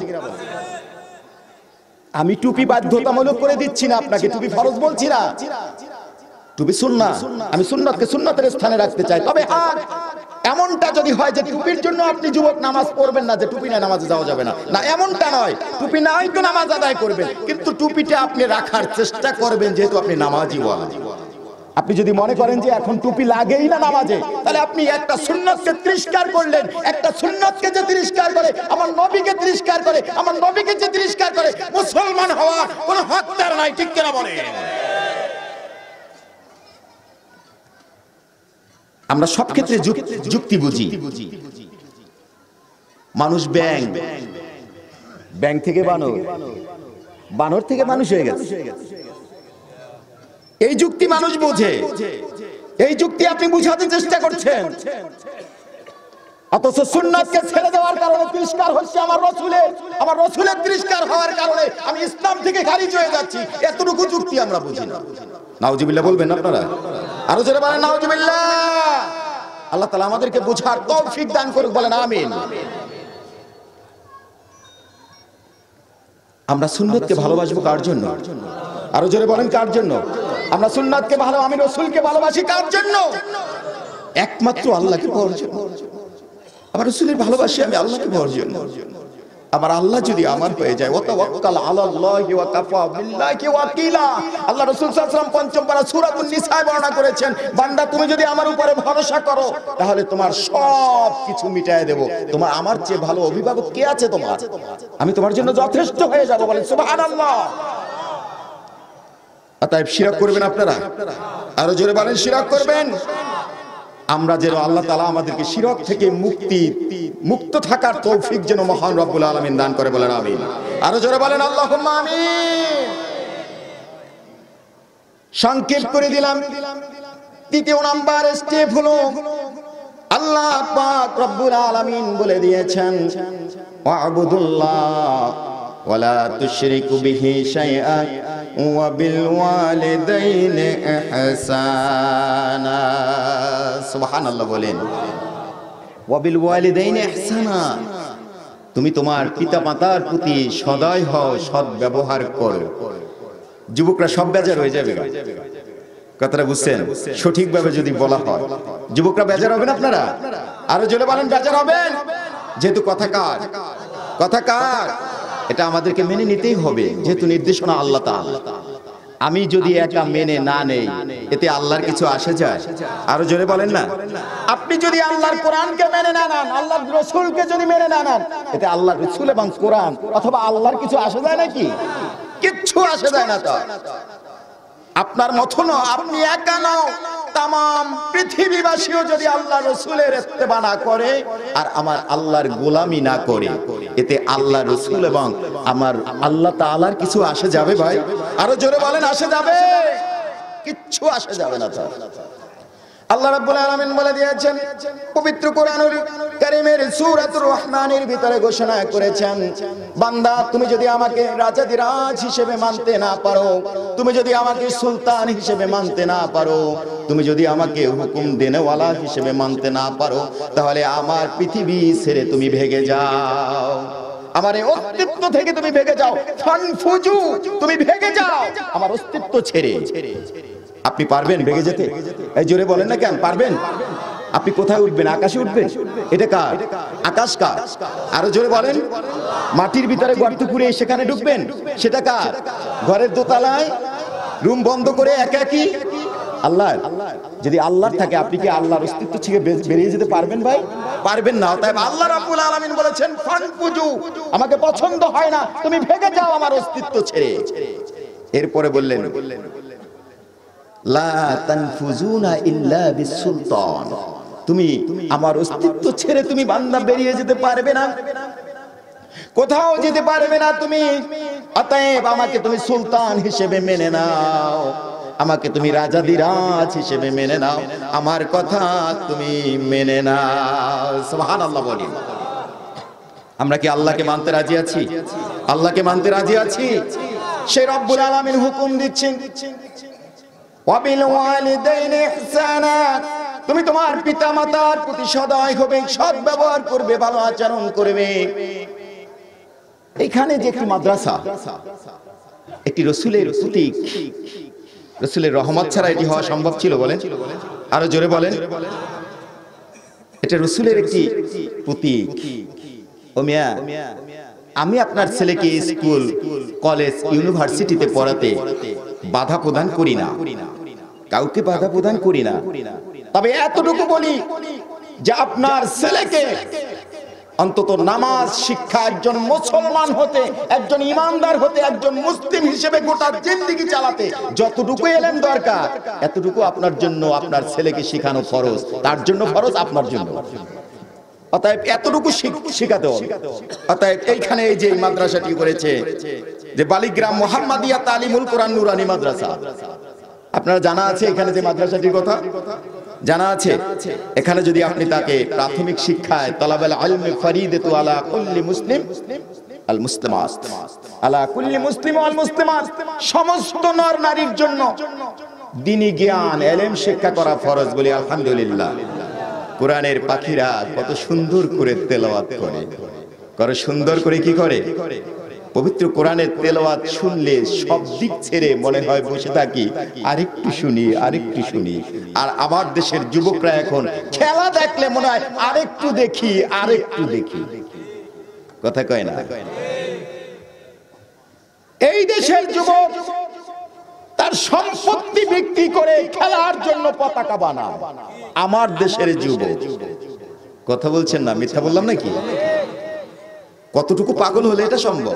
আমি টুপি বাধ্যতামূলক করে দিচ্ছি না আপনাকে, টুপি ফরজ বলছি না, টুপি সুন্নাহ। আমি সুন্নাতকে সুন্নাতের স্থানে রাখতে চাই। তবে আর এমনটা যদি হয় যে টুপির জন্য আপনি যুবক নামাজ পড়বেন না, যে টুপি না নামাজে যাওয়া যাবে না, না এমনটা নয়। টুপি নাই তো নামাজ আদায় করবেন, কিন্তু টুপিটা আপনি রাখার চেষ্টা করবেন, যেহেতু আপনি নামাজি ওয়ালা। আপনি যদি মনে করেন যে এখন টুপি লাগেই না নামাজে, তাহলে আপনি একটা সুন্নাতকে তিরস্কার করলেন। একটা সুন্নাতকে যে তিরস্কার করে, আমার নবীকে তিরস্কার করে, আমার নবীকে যে তিরস্কার করে, মুসলমান হওয়া কোনো হক তার নাই। ঠিক কিনা বলে? আমরা সব ক্ষেত্রে যুক্তি বুঝি। মানুষ ব্যাং, ব্যাং থেকে বানর, বানর থেকে মানুষ হয়ে গেছে, এই যুক্তি মানুষ বোঝে। এই যুক্তি আপনি বুঝাতে চেষ্টা করছেন, অথচ সুন্নাতকে ছেড়ে দেওয়ার কারণে তিরস্কার হচ্ছে আমার রাসূলের, আমার রাসূলের তিরস্কার হওয়ার কারণে আমি ইসলাম থেকে খারিজ হয়ে যাচ্ছি। এতটুকু যুক্তি আমরা বুঝি না। নাউজুবিল্লাহ বলবেন আপনারা? আরো জোরে বলেন নাউজুবিল্লাহ। আল্লাহ তাআলা আমাদেরকে বোঝার তৌফিক দান করুক, বলেন আমিন। আমরা সুন্নাতকে ভালোবাসবো কার জন্য? আরো জোরে বলেন কার জন্য? আমরা সুন্নাতকে ভালো, আমি রাসূলকে ভালোবাসি কার জন্য? একমাত্র আল্লাহকে পাওয়ার জন্য। আমার রাসূলের ভালোবাসি আমি আল্লাহকে পাওয়ার জন্য। আমার আল্লাহ যদি আমার হয়ে যায়, ওয়া তাওয়াক্কাল আলাল্লাহি ওয়া কাফা বিল্লাহি ওয়াকিলা। আল্লাহ রাসূল সাল্লাল্লাহু আলাইহি ওয়াসাল্লাম পঞ্চম পারা সূরাতুন নিসায় বর্ণনা করেছেন, বান্দা তুমি যদি আমার উপরে ভরসা করো তাহলে তোমার সব কিছু মিটায় দেব। তোমার আমার চেয়ে ভালো অভিভাবক কে আছে তোমার? আমি তোমার জন্য যথেষ্ট হয়ে যাব, বলেন সুবহানাল্লাহ। অতএব শিরক করবেন আপনারা? আরো জোরে বলেন শিরক করবেন। আমরা যেন আল্লাহ তাআলা আমাদেরকে শিরক থেকে মুক্তি মুক্ত থাকার তৌফিক যেন মহান রব্বুল আলামিন দান করে, বলেন আমিন। আরো জোরে বলেন আল্লাহুম্মা আমিন। সংক্ষেপ করে দিলাম। তৃতীয় নাম্বার স্টেপ হলো আল্লাহ পাক রব্বুল আলামিন বলে দিয়েছেন, ওয়া'বুদুল্লাহ ওয়ালা তুশরিকু বিহি শাইআ ওয়া বিল ওয়ালিদাইনি ইহসানা। সুবহানাল্লাহ বলেন। ওয়া বিল ওয়ালিদাইনি ইহসানা, তুমি তোমার পিতামাতার প্রতি সদয় হও, সৎ ব্যবহার করো। যুবকরা সব বেজার হয়ে যাবে, কথাটা বুঝছেন? সঠিকভাবে যদি বলা হয় যুবকরা বেজার হবেন আপনারা? আরো জোরে বলেন বেজার হবেন। যেহেতু কথা কার, কথা কার, এটা আমাদেরকে মেনে নিতেই হবে, যেহেতু নির্দেশনা আল্লাহ তাআলা। আমি যদি একা মেনে না নেই এতে আল্লাহর কিছু আসে যায়? আরো জোরে বলেন না। আপনি যদি আল্লাহর কোরআনকে মেনে না নেন, আল্লাহর রাসূলকে যদি মেনে না নেন, এতে আল্লাহর রাসূল এবং কোরআন অথবা আল্লাহর কিছু আসে যায় নাকি? কিচ্ছু আসে যায় না। তো আপনার মতো না, আপনি একা নও, তামাম পৃথিবীবাসীও যদি আল্লাহ রাসূলের ইত্তেবা না করে আর আমার আল্লাহর গোলামি না করে, এতে আল্লাহ রাসূল এবং আমার আল্লাহ তাআলার কিছু আসে যাবে ভাই? আরো জোরে বলেন আসে যাবে? কিচ্ছু আসে যাবে না। আল্লাহ রাব্বুল আলামিন বলে দিয়েছেন পবিত্র কোরআনুল কারীমের সূরাতুর রহমানের ভিতরে ঘোষণা করেছেন, বান্দা তুমি যদি আমাকে রাজাধিরাজ হিসেবে মানতে না পারো, তুমি যদি আমাকে সুলতান হিসেবে মানতে না পারো, তুমি যদি আমাকে হুকুম দেনেওয়ালা হিসেবে মানতে না পারো, তাহলে আমার পৃথিবী ছেড়ে তুমি ভেগে যাও, আমার এই অস্তিত্ব থেকে তুমি ভেগে যাও। ফানফুজু, তুমি ভেগে যাও আমার অস্তিত্ব ছেড়ে। আপনি পারবেন ভেগে যেতে? এই জোরে বলেন না কেন? পারবেন? আপনি কোথায় উঠবেন? আকাশে উঠবেন? এটা কার? আকাশ কার? আরো জোরে বলেন। মাটির ভিতরে গর্ত করে সেখানে ঢুকবেন? সেটা কার? ঘরের দোতলায় রুম বন্ধ করে একা কি আল্লাহ? যদি আল্লাহর থাকে আপনি কি আল্লাহর অস্তিত্ব থেকে বেরিয়ে যেতে পারবেন ভাই? পারবেন না। তাই আল্লাহ রাব্বুল আলামিন বলেছেন ফানফুজু, আমাকে পছন্দ হয় না, তুমি ভেগে যাও আমার অস্তিত্ব ছেড়ে। এরপরে বললেন লা তানফুজুনা ইল্লা বিসুলতান, তুমি আমার অস্তিত্ব ছেড়ে তুমি বান্দা বেরিয়ে যেতে পারবে না, কোথাও যেতে পারবে না তুমি। অতএব আমাকে তুমি সুলতান হিসেবে মেনে নাও, আমাকে তুমি রাজাধিরাজ হিসেবে মেনে নাও, আমার কথা তুমি মেনে নাও। সুবহানাল্লাহ বলি। আমরা কি আল্লাহকে মানতে রাজি আছি? আল্লাহকে মানতে রাজি আছি? সেই রব্বুল আলামিন হুকুম দিচ্ছেন ওয়াবিল ওয়ালিদাইনি ইহসানা, তুমি তোমার পিতামাতার প্রতি সদয় হবে, সৎ ব্যবহার করবে, ভালো আচরণ করবে। এখানে যে একটি মাদ্রাসা, একটি রাসূলের প্রতীক, রাসূলের রহমত ছাড়া এটি হওয়া সম্ভব ছিল বলেন? আরো জোরে বলেন। এটা রাসূলের একটি প্রতীক। ও মিয়া, আমি আপনার ছেলেকে স্কুল, কলেজ, ইউনিভার্সিটিতে পড়াতে বাধা প্রদান করি না, কাউকে বাধা প্রদান করি না। তবে এতটুকু বলি যে আপনার ছেলেকে অন্তত নামাজ শিক্ষা, একজন মুসলমান হতে, একজন ইমানদার হতে, একজন মুসলিম হিসেবে গোটা জিন্দেগি চালাতে যতটুকু এলেম দরকার, এতটুকু আপনার জন্য আপনার ছেলেকে শেখানো ফরজ, তার জন্য ফরজ, আপনার জন্য। অতএব এতটুকু শেখাতে হবে। অতএব এইখানে এই যে মাদ্রাসাটি করেছে যে বালিগ্রাম মুহাম্মাদিয়া তালিমুল কোরআন নুরানি মাদ্রাসা, আপনারা জানা আছে এখানে যে মাদ্রাসাটির কথা? জানা আছে? এখানে যদি আপনি তাকে প্রাথমিক শিক্ষায় তালাবাল ইলমি ফরিদাতু আলা কুল্লি মুসলিম আল মুসলিমাত, আলা কুল্লি মুসলিম ওয়াল মুসলিমাত, সমস্ত নর নারীর জন্য দ্বীনি জ্ঞান ইলম শিক্ষা করা ফরজ। বলি আলহামদুলিল্লাহ। কোরআনের পাখিরা কত সুন্দর করে তেলাওয়াত করে, করে সুন্দর করে কি করে? পবিত্র কোরআনের তেলাওয়াত শুনলে সব দিক ছেড়ে মনে হয় বসে থাকি, আরেকটু শুনি আরেকটু শুনি। আর আমার দেশের যুবকরা এখন খেলা দেখলে মনে হয় আরেকটু দেখি আরেকটু দেখি, কথা কয় না? এই দেশের যুবক তার সম্পত্তি বিক্রি করে খেলার জন্য পতাকা বানায়। আমার দেশের যুবক, কথা বলছেন না, মিথ্যা বললাম নাকি? কতটুকু পাগল হলে এটা সম্ভব?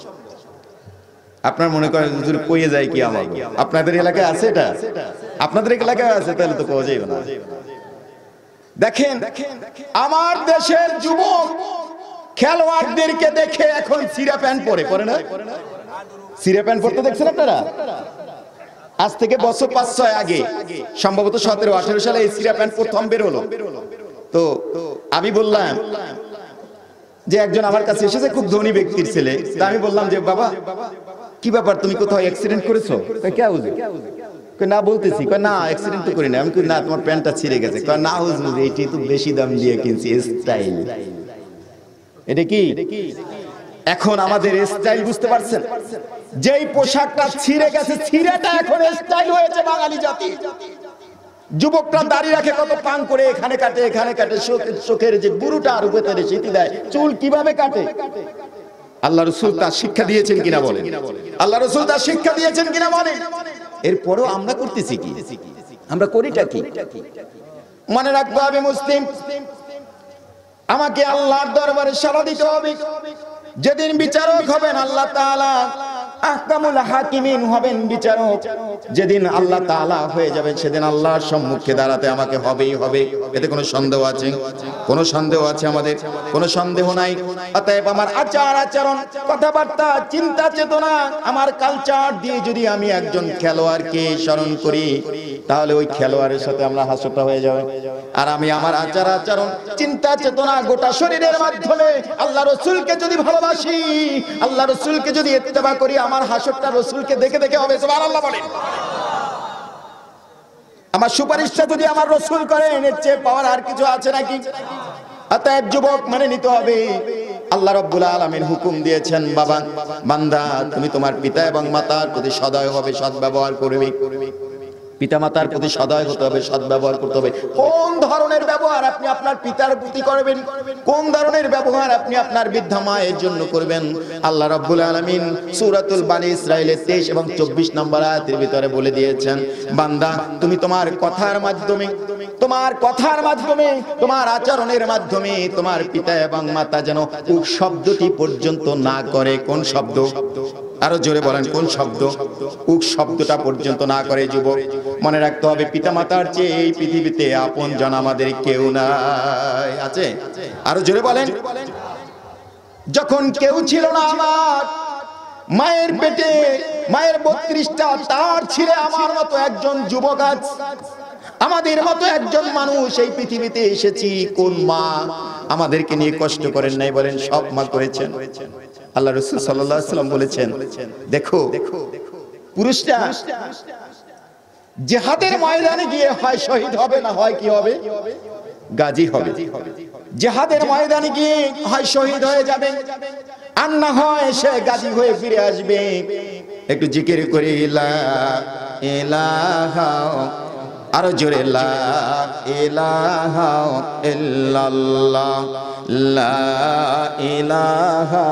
আপনার মনে করেন হুজুর কইয়ে যায় কি আমার? আপনাদের এলাকায় আছে এটা? আপনাদের এলাকায় আছে? তাহলে তো কোয়া যাবে না। দেখেন আমার দেশের যুবক খেলোয়াড়দেরকে দেখে এখন সিরা প্যান্ট পরে, পরে না? সিরা প্যান্ট পরতে দেখছেন আপনারা? আজ থেকে বছর পাঁচ ছয় আগে, সম্ভবত সতেরো আঠেরো সালে এই সিরা প্যান্ট প্রথম বের হলো। তো আমি বললাম যে একজন আমার কাছে এসেছে, খুব ধনী ব্যক্তির ছেলে। তা আমি বললাম যে বাবা কি ব্যাপার, তুমি কোথাও অ্যাক্সিডেন্ট করেছো? কে হুজুর? না বলতেছি। না অ্যাক্সিডেন্ট তো করি না। আমি কই না তোমার প্যান্টটা ছিঁড়ে গেছে। না হুজুর এইটি তো বেশি দাম দিয়ে কিনছি, স্টাইল। এটা কি? এখন আমাদের স্টাইল বুঝতে পারছেন? যেই পোশাকটা ছিঁড়ে গেছে, ছিঁড়েটা এখন স্টাইল হয়েছে বাঙালি জাতি। যুবকরা দাড়ি রাখে কত পান করে, এখানে কাটে এখানে কাটে, চোখের যে বুড়োটা আর উপরে সিটি দেয়, চুল কিভাবে কাটে। আল্লাহ রাসূল তার শিক্ষা দিয়েছেন কিনা বলেন? আল্লাহ রাসূল তার শিক্ষা দিয়েছেন কিনা বলেন? এরপরও আমরা করতেছি কি? আমরা করিটা কি? মনে রাখবো আমি মুসলিম, আমাকে আল্লাহর দরবারে সাড়া দিতে হবে। যেদিন বিচারক হবেন আল্লাহ তাআলা, আহকামুল হাকিমিন হবেন বিচারক, যেদিন আল্লাহ তাআলা হয়ে যাবেন সেদিন আল্লাহর সম্মুখে দাঁড়াতে আমাকে হবেই হবে। এতে কোনো সন্দেহ আছে? কোনো সন্দেহ আছে আমাদের? কোনো সন্দেহ নাই। অতএব আমার আচার আচরণ, কথাবার্তা, চিন্তা চেতনা, আমার কালচার দিয়ে যদি আমি একজন খেলোয়াড়কে স্মরণ করি, তাহলে ওই খেলোয়াড়ের সাথে আমরা হাসটা হয়ে যাবে। আর আমি আমার আচার আচরণ, চিন্তা চেতনা, গোটা শরীরের মাধ্যমে আল্লাহ রাসূলকে যদি ভালোবাসি, আল্লাহ রাসূলকে যদি ইত্তেবা করি, আমার হাসরটা রাসূলকে দেখে দেখে হবে। সুবহানাল্লাহ বলেন। আমার সুপারিশটা যদি আমার রাসূল করেন, এর চেয়ে পাওয়ার আর কিছু আছে নাকি? অতএব যুবক মানে নিতে হবে, আল্লাহ রাব্বুল আলামিন হুকুম দিয়েছেন, বাবা বান্দা তুমি তোমার পিতা এবং মাতার প্রতি সদয় হবে, সদ্ব্যবহার করবে। পিতা মাতার প্রতি সদয় হতে হবে, সদ্ব্যবহার করতে হবে। কোন ধরনের ব্যবহার আপনি আপনার পিতার প্রতি করবেন, কোন ধরনের ব্যবহার আপনি আপনার বৃদ্ধা মায়ের জন্য করবেন, আল্লাহ রাব্বুল আলামিন সূরাতুল বানী ইসরাঈলের তেইশ এবং চব্বিশ নম্বর আয়াতের ভিতরে বলে দিয়েছেন, বান্দা তুমি তোমার কথার মাধ্যমে, তোমার কথার মাধ্যমে, তোমার আচরণের মাধ্যমে তোমার পিতা এবং মাতা যেন উক শব্দটি পর্যন্ত না করে। কোন শব্দ? আরো জোরে বলেন, কোন শব্দ? উক শব্দটা পর্যন্ত না করে। যুবক মনে রাখতে হবে, পিতা মাতার চেয়ে এই পৃথিবীতে আপন জন আমাদের কেউ নাই। আছে? আরো জোরে বলেন। যখন কেউ ছিল না আমার মায়ের পেটে, মায়ের বত্রিশটা তার ছিঁড়ে আমার মতো একজন যুবক আজ, আমাদের মতো একজন মানুষ এই পৃথিবীতে এসেছি। কোন মা আমাদেরকে নিয়ে কষ্ট করেন নাই বলেন? সব মা করেছেন। আল্লাহ রাসূল সাল্লাল্লাহু আলাইহি ওয়াসাল্লাম বলেছেন, দেখো পুরুষটা জিহাদের ময়দানে গিয়ে হয় শহীদ হবে, না হয় কি হবে? গাজী হবে। জিহাদের ময়দানে গিয়ে হয় শহীদ হয়ে যাবে, আর না হয় সে গাজী হয়ে ফিরে আসবে। একটু জিকির করি লা ইলাহা, আরো জোরে লা ইলাহা ইল্লাল্লাহ, লা ইলাহা।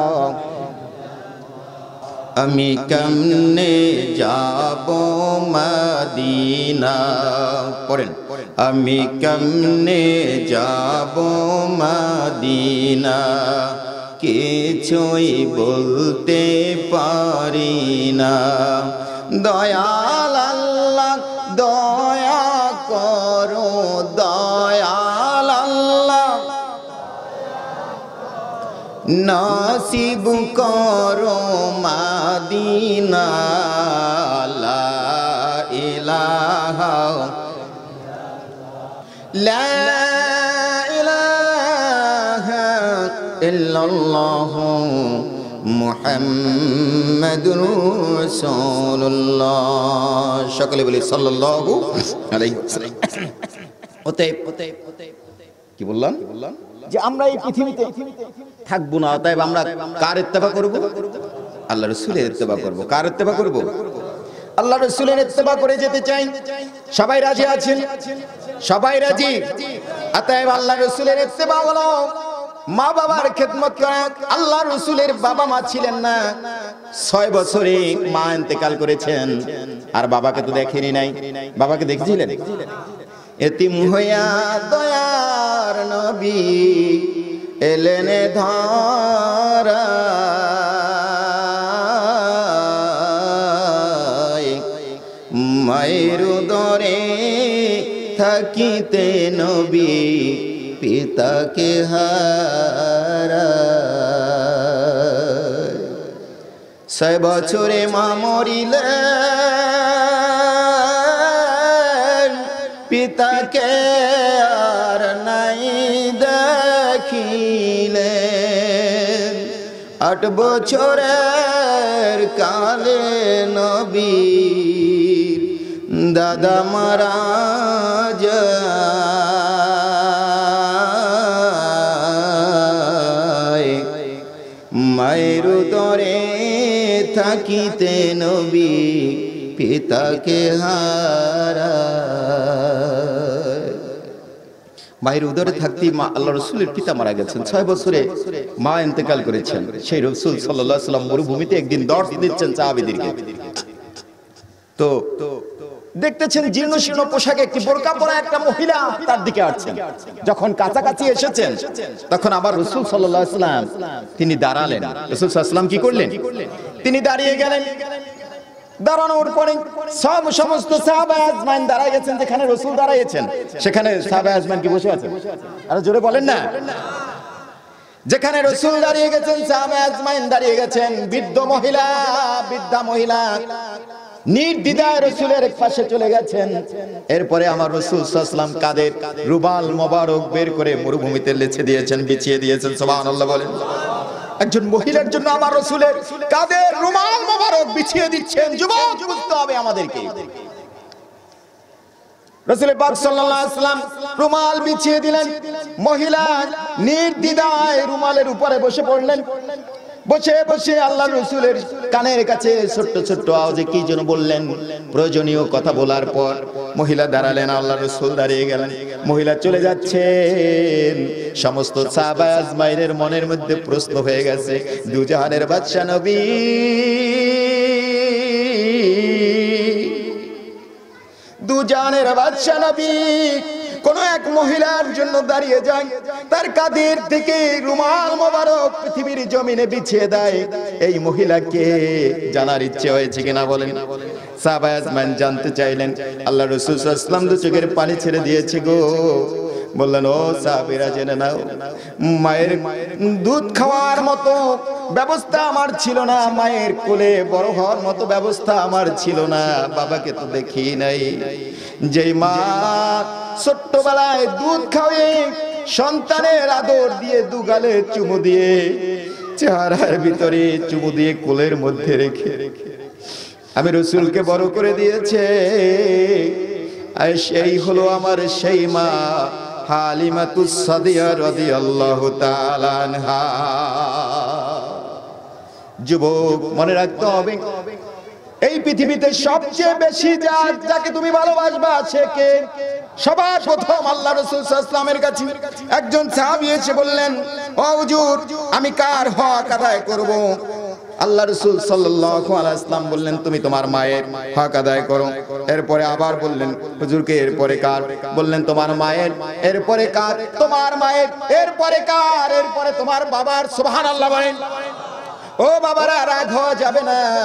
আমি কেমনে যাব মদিনা, পড়েন, আমি কেমনে যাব মদিনা, কিছুই বলতে পারি না। দয়াল আল্লাহ দয়া করো, দয়াল আল্লাহ নসিব করো মদিনা, লা ইলাহা লা ইলাহা ইল্লাল্লাহ মুহাম্মাদুর রাসূলুল্লাহ। সকলে বলি সাল্লাল্লাহু আলাইহি ওয়াসাল্লাম। অতএব কি বললাম যে আমরা এই পৃথিবীতে থাকবো না, অতএব আমরা কার ইত্তেবা করব? আল্লাহ রাসূলের ইত্তেবা করব। কার ইত্তেবা করব? আল্লাহ রাসূলের ইত্তেবা করে যেতে চাই। সবাই রাজি আছেন? সবাই রাজি? অতএব আল্লাহ রাসূলের ইত্তেবা হলো মা বাবার খেদমত করা। আল্লাহ রাসূলের বাবা মা ছিলেন না, ছয় বছরে মা ইন্তেকাল করেছেন, আর বাবাকে তো দেখেনি নাই। বাবাকে দেখেছিলেন? এতিম হইয়া দয়ার নবী এলেন ধরা, মায়ের উদরে থাকিতে নবী পিতাকে হারা। ছয় বছরে মা মরিলেন, পিতাকে আর নাই দেখিলেন। আট বছরের কালে নবীর দাদা মারা যায়, মায়ের উদরে থাকিতে নবী পিতাকে হারায়। মায়ের উদরে থাকতে মা আল্লাহ রাসূলের পিতা মারা গেছেন, ছয় বছরে মা ইন্তেকাল করেছেন। সেই রাসূল সাল্লাল্লাহু আলাইহি ওয়াসাল্লাম মরুভূমিতে একদিন দর্শ দিচ্ছেন সাহাবীদেরকে। তো দেখতেছেন জীর্ণ শীর্ণ পোশাকে একটি বোরকা পরা একটা মহিলা তার দিকে আসছেন। যখন কাছাকাছি এসেছেন তখন আবার রাসূল সাল্লাল্লাহু আলাইহি ওয়াসাল্লাম তিনি দাঁড়ালেন। রাসূল সাল্লাল্লাহু আলাইহি ওয়াসাল্লাম কি করলেন? তিনি দাঁড়িয়ে গেলেন। দাঁড়ানোর পরে সব সমস্ত সাহাবা আজমাইন দাঁড়ায় গেছেন। যেখানে রাসূল দাঁড়িয়েছেন সেখানে সাহাবা আজমাইন কি বসে আছেন? আরো জোরে বলেন না। যেখানে রাসূল দাঁড়িয়ে গেছেন সাহাবা আজমাইন দাঁড়িয়ে গেছেন। বৃদ্ধ মহিলা, বৃদ্ধা মহিলা নির্দ্বিধায় রাসূলের পাশে চলে গেছেন। এরপরে আমার রাসূল সাল্লাল্লাহু আলাইহি ওয়াসাল্লাম কাদের রুমাল মোবারক বের করে মরুভূমিতে লেছে দিয়েছেন, বিছিয়ে দিয়েছেন। সুবহানাল্লাহ বলেন। একজন মহিলার জন্য আমার রাসূলের কাদের রুমাল মোবারক বিছিয়ে দিচ্ছেন। যুবক বুঝতে হবে আমাদেরকে। রাসূল পাক সাল্লাল্লাহু আলাইহি ওয়াসাল্লাম রুমাল বিছিয়ে দিলেন। মহিলা নির্দ্বিধায় রুমালের উপরে বসে পড়লেন। বসে বসে আল্লাহ রাসূলের কানের কাছে ছোট্ট ছোট্ট আওয়াজে কি যেন বললেন। প্রয়োজনীয় কথা বলার পর মহিলা দাঁড়ালেন, আল্লাহ রাসূল দাঁড়িয়ে গেলেন। মহিলা চলে যাচ্ছেন। সমস্ত সাহাবা আজমাইনের মনের মধ্যে প্রশ্ন হয়ে গেছে, দুজাহানের বাদশা নবী, দুজাহানের বাদশা নবী কোন এক মহিলার জন্য দাঁড়িয়ে যায়, তার কাঁধের থেকে রুমাল মোবারক পৃথিবীর জমিনে বিছিয়ে দেয়। এই মহিলাকে জানার ইচ্ছে হয়েছে কিনা বলেন। সাহাবা আজমাইন জানতে চাইলেন। আল্লাহ রাসূল সাল্লাল্লাহু আলাইহি ওয়াসাল্লাম দু চোখের পানি ছেড়ে দিয়েছে গো। বললেন, ও সাহাবীরা জেনে নাও, মায়ের দুধ খাওয়ার মতো ব্যবস্থা আমার ছিল না, মায়ের কোলে বড় হওয়ার মতো ব্যবস্থা আমার ছিল না, বাবাকে তো দেখি নাই। যেই মা ছোট্টবেলায় দুধ খাওয়িয়ে সন্তানের আদর দিয়ে দুগালে চুমু দিয়ে চেহারার ভিতরে চুমু দিয়ে কোলের মধ্যে রেখে আমি রাসূলকে বড় করে দিয়েছে, আর সেই হলো আমার সেই মা হালিমাতুস সাদিয়া রাদিয়াল্লাহু তাআলা আনহা। যুবক মনে রাখতে হবে, এই পৃথিবীতে সবচেয়ে বেশি যাকে তুমি ভালোবাসবা সে কে? সবার প্রথম আল্লাহ রাসূল সাল্লাল্লাহু আলাইহি ওয়াসাল্লামের কাছে একজন সাহাবী এসে বললেন, ও হুজুর, আমি কার হক আদায় করব? আল্লাহ রাসূল সাল্লাল্লাহু আলাইহি ওয়াসাল্লাম বললেন, তুমি তোমার মায়ের হক আদায় করো। এরপরে আবার বললেন, হুজুরকে এরপরে কার? বললেন, তোমার মায়ের। এরপরে কার? তোমার মায়ের। এরপরে কার? এরপরে তোমার বাবার। সুবহানাল্লাহ বলেন। ও বাবারা, রাগ হওয়া যাবে না।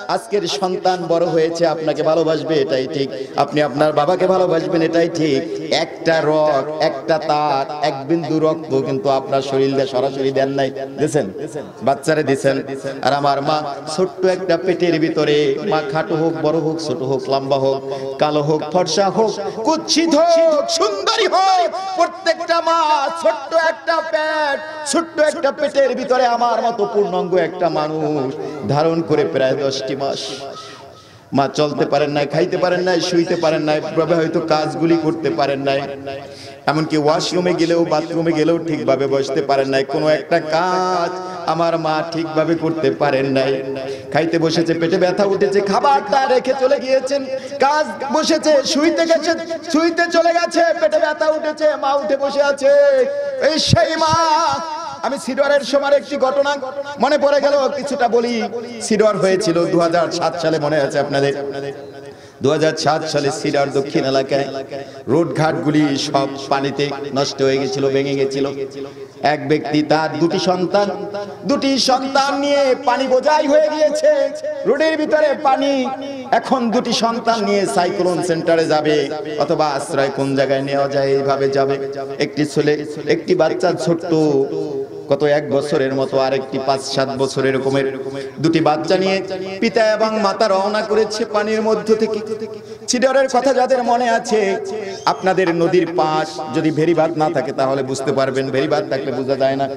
আজকের সন্তান বড় হয়েছে, আপনাকে ভালোবাসবে এটাই ঠিক, আপনি আপনার বাবাকে ভালোবাসবেন এটাই ঠিক। একটা রক, একটা তার, এক বিন্দু রক্ত কিন্তু আপনার শরীরে সরাসরি দেন নাই, দিয়েছেন বাচ্চারে দিয়েছেন। আর আমার মা ছোট্ট একটা পেটের ভিতরে, মা খাটো হোক বড় হোক ছোট হোক লম্বা হোক কালো হোক ফর্সা হোক কুৎসিত হোক সুন্দরী হোক, প্রত্যেকটা মা ছোট্ট একটা পেট, ছোট্ট একটা পেটের ভিতরে আমার মতো পূর্ণাঙ্গ একটা মানুষ ধারণ করে প্রায় দশটি মাস। মা চলতে পারেন নাই, খাইতে পারেন নাই, শুইতে পারেন নাই, হয়তো কাজগুলি করতে পারেন নাই, এমনকি ওয়াশরুমে গেলেও বাথরুমে গেলেও ঠিকভাবে বসতে পারেন নাই, কোনো একটা কাজ আমার মা ঠিকভাবে করতে পারেন নাই। খাইতে বসেছে পেটে ব্যথা উঠেছে, খাবারটা রেখে চলে গিয়েছেন, কাজ বসেছে শুইতে গেছে, শুইতে চলে গেছে, পেটে ব্যথা উঠেছে, মা উঠে বসে আছে। এই সেই মা। আমি সিডওয়ারের সময় একটি ঘটনা মনে পড়ে গেল, কিছুটা বলি। সিডওয়ার হয়েছিল দু হাজার সাত সালে, মনে আছে আপনাদের? দু হাজার সাত সালে সিডার দক্ষিণ এলাকায় রোড ঘাটগুলি সব পানিতে নষ্ট হয়ে গেছিল, ভেঙে গেছিল। এক ব্যক্তি তার দুটি সন্তান দুটি সন্তান নিয়ে পানি বোঝাই হয়ে গিয়েছে, রোডের ভিতরে পানি। এখন দুটি সন্তান নিয়ে সাইক্লোন সেন্টারে যাবে অথবা আশ্রয় কোন জায়গায় নেওয়া যায় এইভাবে যাবে। একটি ছেলে, একটি বাচ্চা ছোট্ট, কত এক বছরের মতো, আর একটি পাঁচ সাত বছর এরকমের দুটি বাচ্চা নিয়ে পিতা এবং মাতা রওনা করেছে পানির মধ্য থেকে। সিডরের কথা যাদের মনে আছে, আপনাদের নদীর পাশ যদি ভেরিবাঁধ না থাকে তাহলে বুঝতে পারবেন, ভেরিবাঁধ থাকলে বোঝা যায় না।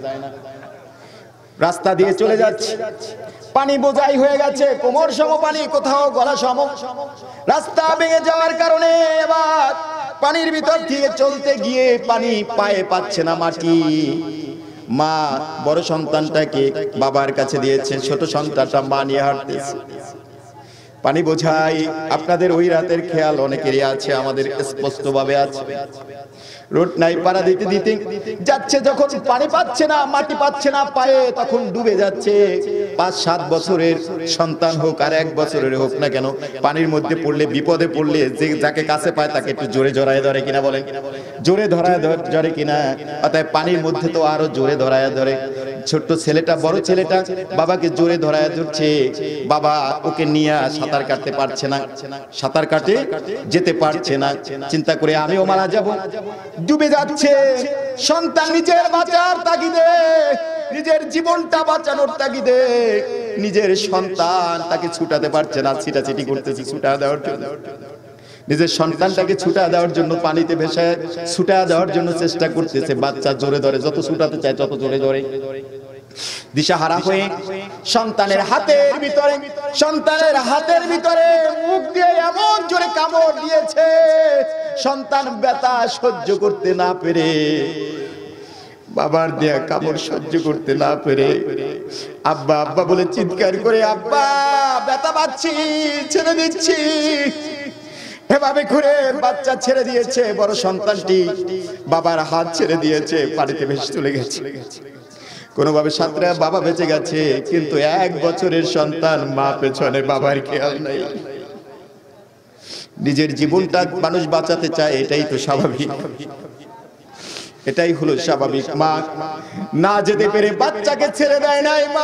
রাস্তা দিয়ে চলে যাচ্ছে, পানি বোঝাই হয়ে গেছে, কোমর সম পানি, কোথাও গলা সম। রাস্তা ভেঙে যাওয়ার কারণে এবার পানির ভিতর দিয়ে চলতে গিয়ে পানি পায়ে পাচ্ছে না মাটি। মা বড় সন্তানটাকে বাবার কাছে দিয়েছে, ছোট সন্তানটা মা নিয়ে হাঁটতেছে। পানি বোঝাই আপনাদের ওই রাতের খেয়াল অনেকেরই আছে, আমাদের স্পষ্ট ভাবে আছে। রোড নাই পাড়া দিতে দিতে যাচ্ছে, যখন পানি পাচ্ছে না, মাটি পাচ্ছে না পায়ে, তখন ডুবে যাচ্ছে। পাঁচ সাত বছরের সন্তান হোক আর এক বছরের হোক না কেন, পানির মধ্যে পড়লে, বিপদে পড়লে যে যাকে কাছে পায় তাকে একটু জোরে জড়ায় ধরে কিনা, বলেন জোরে ধরায় ধরে কিনা? অতএব পানির মধ্যে তো আরো জোরে ধরায় ধরে। ছোট্ট ছেলেটা, বড় ছেলেটা বাবাকে জোরে ধরায় ধরছে। বাবা ওকে নিয়ে সাঁতার কাটতে পারছে না, সাঁতার কাটে যেতে পারছে না। চিন্তা করে আমিও মারা যাব, ডুবে যাচ্ছে। সন্তান নিজের বাঁচার তাগিদে, নিজের জীবনটা বাঁচানোর তাগিদে নিজের সন্তান তাকে ছুটাতে পারছে না, ছিটাছিটি করতেছে ছুটা দেওয়ার জন্য। নিজের সন্তানটাকে ছুটা দেওয়ার জন্য পানিতে ভেসায় ছুটা দেওয়ার জন্য চেষ্টা করতেছে। বাচ্চা জোরে ধরে, যত ছুটাতে চায় তত জোরে ধরে। দিশাহারা হয়ে সন্তানের হাতের ভিতরে, সন্তানের হাতের ভিতরে মুখ দিয়ে এমন জোরে কামড় দিয়েছে, সন্তান ব্যথা সহ্য করতে না পেরে, বাবার দেয়া কামড় সহ্য করতে না পেরে আব্বা আব্বা বলে চিৎকার করে, আব্বা ব্যথা পাচ্ছি, ছেড়ে দিচ্ছি। এভাবে করে বাচ্চা ছেড়ে দিয়েছে। বড় সন্তানটি বাবার হাত ছেড়ে দিয়েছে, পানিতে ভেসে চলে গেছে। কোনোভাবে সাঁতরে বাবা বেঁচে গেছে, কিন্তু এক বছরের সন্তান, মা পেছনে, বাবার খেয়াল নাই। নিজের জীবনটা মানুষ বাঁচাতে চায়, এটাই তো স্বাভাবিক, এটাই হলো স্বাভাবিক। মা না যেতে পেরে বাচ্চাকে ছেড়ে দেয় নাই। মা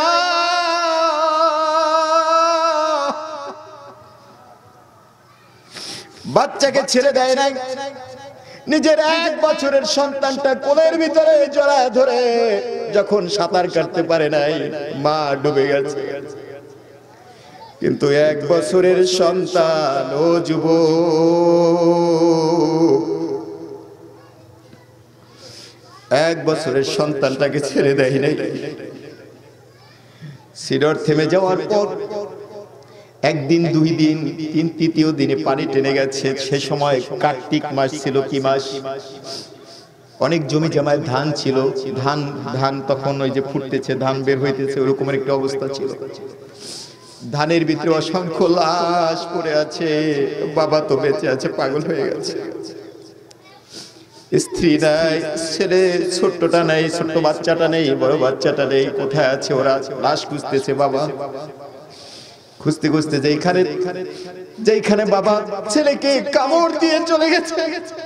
বাচ্চাকে ছেড়ে দেয় নাই, নিজের এক বছরের সন্তানটা কোলের ভিতরে জড়ায় ধরে যখন সাঁতার কাটতে পারে নাই, মা ডুবে গেছে। কিন্তু এক বছরের সন্তান, ও যুবক, এক বছরের সন্তানটাকে ছেড়ে দেয় নাই। সিডর থেমে যাওয়ার পর একদিন, দুই দিন, তিন তৃতীয় দিনে পানি টেনে গেছে। সে সময় কার্তিক মাস ছিল, কি মাস? অনেক জমি জমায় ধান ছিল, ধান ধান তখন ওই যে ফুটতেছে, ধান বের হইতেছে, ওরকমের একটা অবস্থা ছিল। ধানের ভিতরে অসংখ্য লাশ পড়ে আছে। বাবা তো বেঁচে আছে, পাগল হয়ে গেছে। স্ত্রী নাই, ছেলে ছোট্টটা নেই, ছোট্ট বাচ্চাটা নেই, বড় বাচ্চাটা নেই, কোথায় আছে ওরা? লাশ খুঁজতেছে বাবা, খুঁজতে খুঁজতে যেখানে যেখানে বাবা ছেলেকে কামড় দিয়ে চলে গেছে,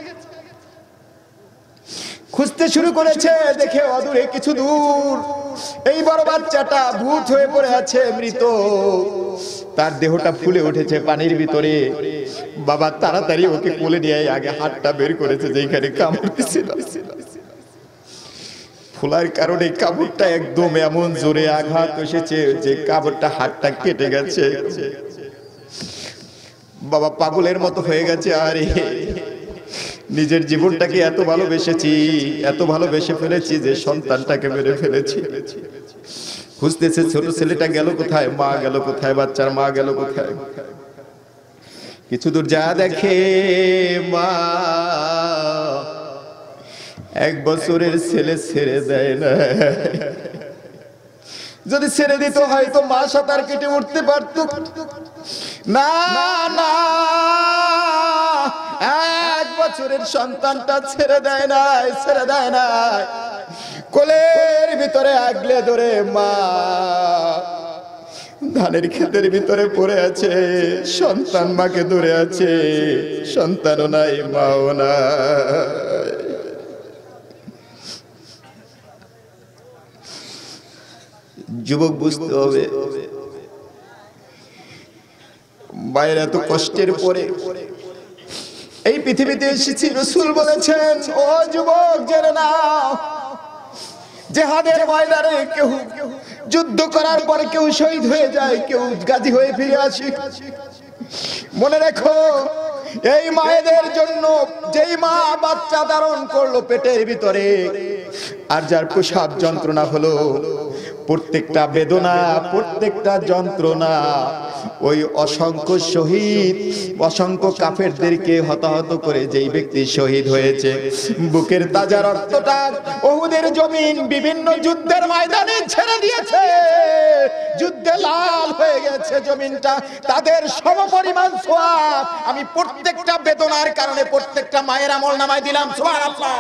খুঁজতে শুরু করেছে। দেখে অদূরে কিছু দূর এই বড় বাচ্চাটা ভূত হয়ে পড়ে আছে, মৃত। তার দেহটা ফুলে উঠেছে পানির ভিতরে। বাবা তাড়াতাড়ি ওকে কোলে নিয়ে আগে হাতটা বের করেছে যেখানে কামড় দিছিল। ফুলার কারণে কামড়টা একদম এমন জোরে আঘাত এসেছে যে কামড়টা হাতটা কেটে গেছে। বাবা পাগলের মতো হয়ে গেছে। আরে নিজের জীবনটাকে এত ভালোবেসেছি, এত ভালোবেসে ফেলেছি যে সন্তানটাকে মেরে ফেলেছি। খুঁজতেছে ছোট ছেলেটা গেল কোথায়, মা গেল কোথায়, বাচ্চার মা গেল কোথায়। কিছু দূর যা দেখে মা এক বছরের ছেলে ছেড়ে দেয় না। যদি ছেড়ে দিত হয়তো মা সাঁতার কেটে উঠতে পারত। না না, এক বছরের সন্তানটা ছেড়ে দেয় নাই, ছেড়ে দেয় নাই। কোলের ভিতরে আগলে ধরে মা ধানের ক্ষেতের ভিতরে পড়ে আছে। সন্তান মাকে ধরে আছে, সন্তানও নাই, মাও নাই। যুবক বুঝতে হবে মায়ের এত কষ্টের পরে এই পৃথিবীতে এসেছি। রাসূল বলেছেন, ও যুবক জেনে নাও, জিহাদের ময়দানে কেউ যুদ্ধ করার পরে কেউ শহীদ হয়ে যায়, কেউ গাজী হয়ে ফিরে আসে। মনে রেখো, এই মায়েদের জন্য যেই মা বাচ্চা ধারণ করলো পেটের ভিতরে, আর যার প্রসব যন্ত্রণা হলো, প্রত্যেকটা বেদনা, প্রত্যেকটা যন্ত্রণা ওই অসংখ্য শহীদ, অসংখ্য কাফেরদেরকে হতাহত করে যেই ব্যক্তি শহীদ হয়েছে, বুকের তাজা রক্তটা উহুদের জমিন বিভিন্ন যুদ্ধের ময়দানে ছেড়ে দিয়েছে। যুদ্ধে লাল হয়ে গেছে জমিনটা, তাদের সমপরিমাণ সওয়াব আমি প্রত্যেকটা বেদনার কারণে প্রত্যেকটা মায়ের আমলনামায় দিলাম। সুবহানাল্লাহ।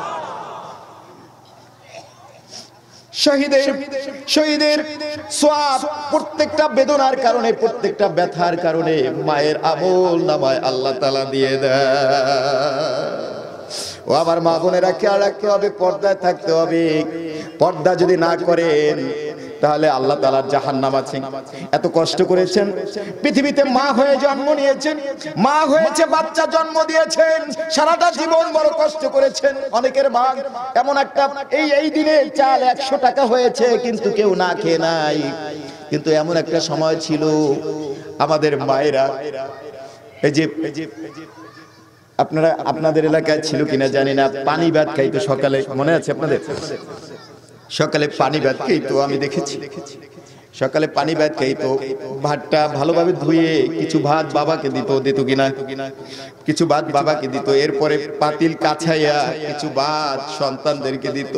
শহীদের শহীদের সওয়াব প্রত্যেকটা বেদনার কারণে, প্রত্যেকটা ব্যথার কারণে মায়ের আমলনামায় আল্লাহ তাআলা দিয়ে দেয়। ও আমার মা বোনেরা, খেয়াল রাখতে হবে, পর্দায় থাকতে হবে। পর্দা যদি না করেন তাহলে আল্লাহ তাআলার জাহান্নাম আছে। এত কষ্ট করেছেন, পৃথিবীতে মা হয়ে জন্ম নিয়েছেন, মা হয়েছে, বাচ্চা জন্ম দিয়েছেন, সারাটা জীবন বড় কষ্ট করেছেন। অনেকের মা এমন একটা, এই এই দিনে চাল একশো টাকা হয়েছে কিন্তু কেউ না খেয়ে নাই। কিন্তু এমন একটা সময় ছিল আমাদের মায়েরা, এই যে আপনারা আপনাদের এলাকায় ছিল কিনা জানি না, পানি ভাত খাইতো সকালে, মনে আছে আপনাদের? সকালে পানি ভাত খাইতো, আমি দেখেছি সকালে পানি ভাত খাইতো। ভাতটা ভালোভাবে ধুয়ে কিছু ভাত বাবাকে দিত, দিত কিনা, কিছু ভাত বাবাকে দিত। এরপরে পাতিল কাছাইয়া কিছু ভাত সন্তানদেরকে দিত।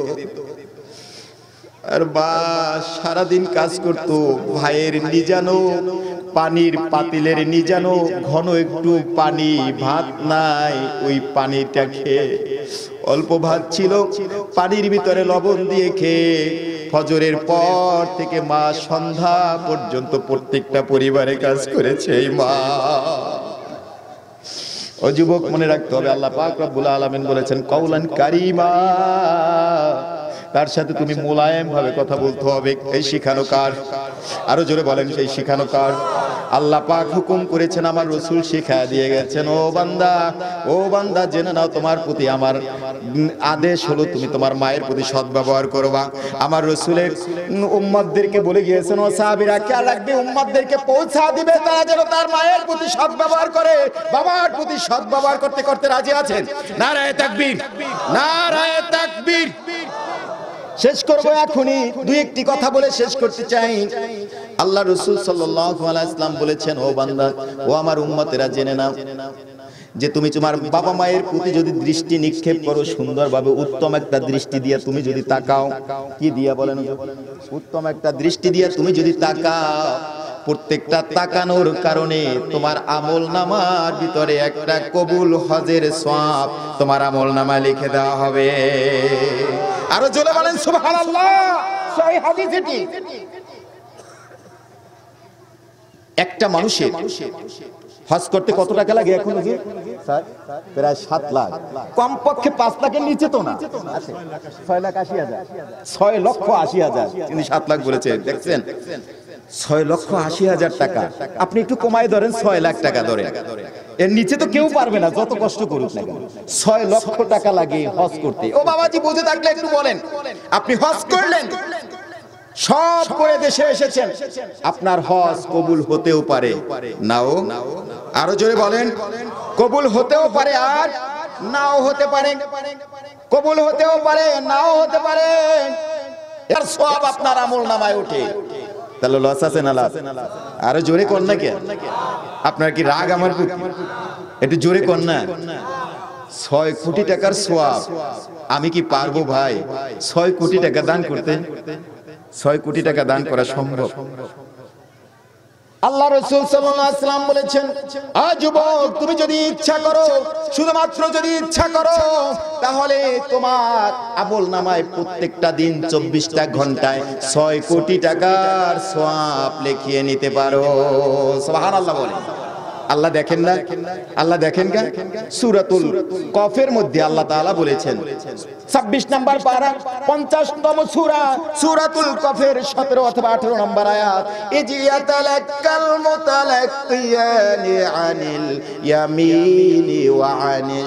আর বা সারাদিন কাজ করতো, ভাইয়ের নিজানো পানির পাতিলের নিজানো ঘন একটু পানি, ভাত নাই, ওই পানিটা খেয়ে, অল্প ভাত ছিল, পানির ভিতরে লবণ দিয়ে খেয়ে ফজরের পর থেকে মা সন্ধ্যা পর্যন্ত প্রত্যেকটা পরিবারে কাজ করেছে এই মা। ও যুবক, মনে রাখতে হবে, আল্লাহ পাক রব্বুল আলামিন বলেছেন কওলান কারীমা, তার সাথে তুমি মোলায়েম ভাবে কথা বলতে হবে। এই শিখানো কার? আরো জোরে বলেন, সেই শিখানো কার? আল্লাহ পাক হুকুম করেছেন, আমার রাসূল শিখায় দিয়ে গেছেন, ও বান্দা, ও বান্দা জেনে নাও, তোমার প্রতি আমার আদেশ হলো তুমি তোমার মায়ের প্রতি সদ্ব্যবহার করবা। আমার রাসূলের উম্মতদেরকে বলে গিয়েছেন, ও সাহাবীরা খেয়াল রাখবে, উম্মতদেরকে পৌঁছা দিবে তারা যেন তার মায়ের প্রতি সদ্ব্যবহার করে, বাবার প্রতি সদ্ব্যবহার করতে করতে রাজি আছেন? নারায়ে তাকবীর, নারায়ে তাকবীর। শেষ করবো এখনই, দুই একটি কথা বলে শেষ করতে চাই। আল্লাহ রাসূল সাল্লাল্লাহু আলাইহি ওয়াসাল্লাম বলেছেন, ও বান্দা, ও আমার উম্মতেরা জেনে নাও যে তুমি তোমার বাবা মায়ের প্রতি যদি দৃষ্টি নিক্ষেপ করো সুন্দরভাবে, উত্তম একটা দৃষ্টি দিয়ে তুমি যদি তাকাও, কি দিয়া বলেন? উত্তম একটা দৃষ্টি দিয়ে তুমি যদি তাকাও, প্রত্যেকটা তাকানোর কারণে তোমার আমলনামার ভিতরে একটা কবুল হজের সওয়াব তোমার আমলনামায় লিখে দেওয়া হবে। আরো জোরে বলেন সুবহানাল্লাহ। সহিহ হাদিস এটি। একটা মানুষের হজ করতে কত টাকা লাগে এখন? স্যার প্রায় সাত লাখ, কমপক্ষে পাঁচ লাখের নিচে তো না, ছয় লাখ আশি হাজার, ছয় লক্ষ আশি হাজার, তিনি সাত লাখ বলেছে। দেখছেন ছয় লক্ষ আশি হাজার টাকা, আপনি একটু কমায় ধরেন ছয় লাখ টাকা ধরেন, এর নিচে তো কেউ পারবে না যত কষ্ট করুক না কেন। ছয় লক্ষ টাকা লাগে হজ করতে। ও বাবাজি বুঝে থাকলে একটু বলেন, আপনি হজ করলেন, সব করে দেশে এসেছেন, আপনার হজ কবুল হতেও পারে নাও, আরো জোরে বলেন, কবুল হতেও পারে আর নাও হতে পারে, কবুল হতেও পারে নাও হতে পারে, এর সওয়াব আপনার আমলনামায় ওঠে। তাহলে লস আছে না লাভ? আরো জোরে কর না, কে আপনার কি রাগ আমার প্রতি? একটু জোরে কর না। ছয় কোটি টাকার সওয়াব আমি কি পারবো ভাই ছয় কোটি টাকা দান করতে? ছয় কোটি টাকা দান করা সম্ভব? আল্লাহ রাসূল সাল্লাল্লাহু আলাইহি ওয়াসাল্লাম বলেছেন, আ যুবক, তুমি যদি ইচ্ছা করো, শুধুমাত্র যদি ইচ্ছা করো, তাহলে তোমার আমলনামায় প্রত্যেকটা দিন চব্বিশটা ঘন্টায় ছয় কোটি টাকার সওয়াব লিখিয়ে নিতে পারো। সুবহানাল্লাহ বলেন। আল্লাহ দেখেন না? আল্লাহ দেখেন না? সূরাতুল কফের মধ্যে আল্লাহ তাআলা বলেছেন, ছাব্বিশ নম্বর পারা পঞ্চাশতম সূরা সূরাতুল কফের সতেরো অথবা আঠারো নম্বর আয়াত, ইজিয়াতালাক্কাল মুতালাক্কিয়ানি আনিল ইয়ামিনি ওয়া আনিশ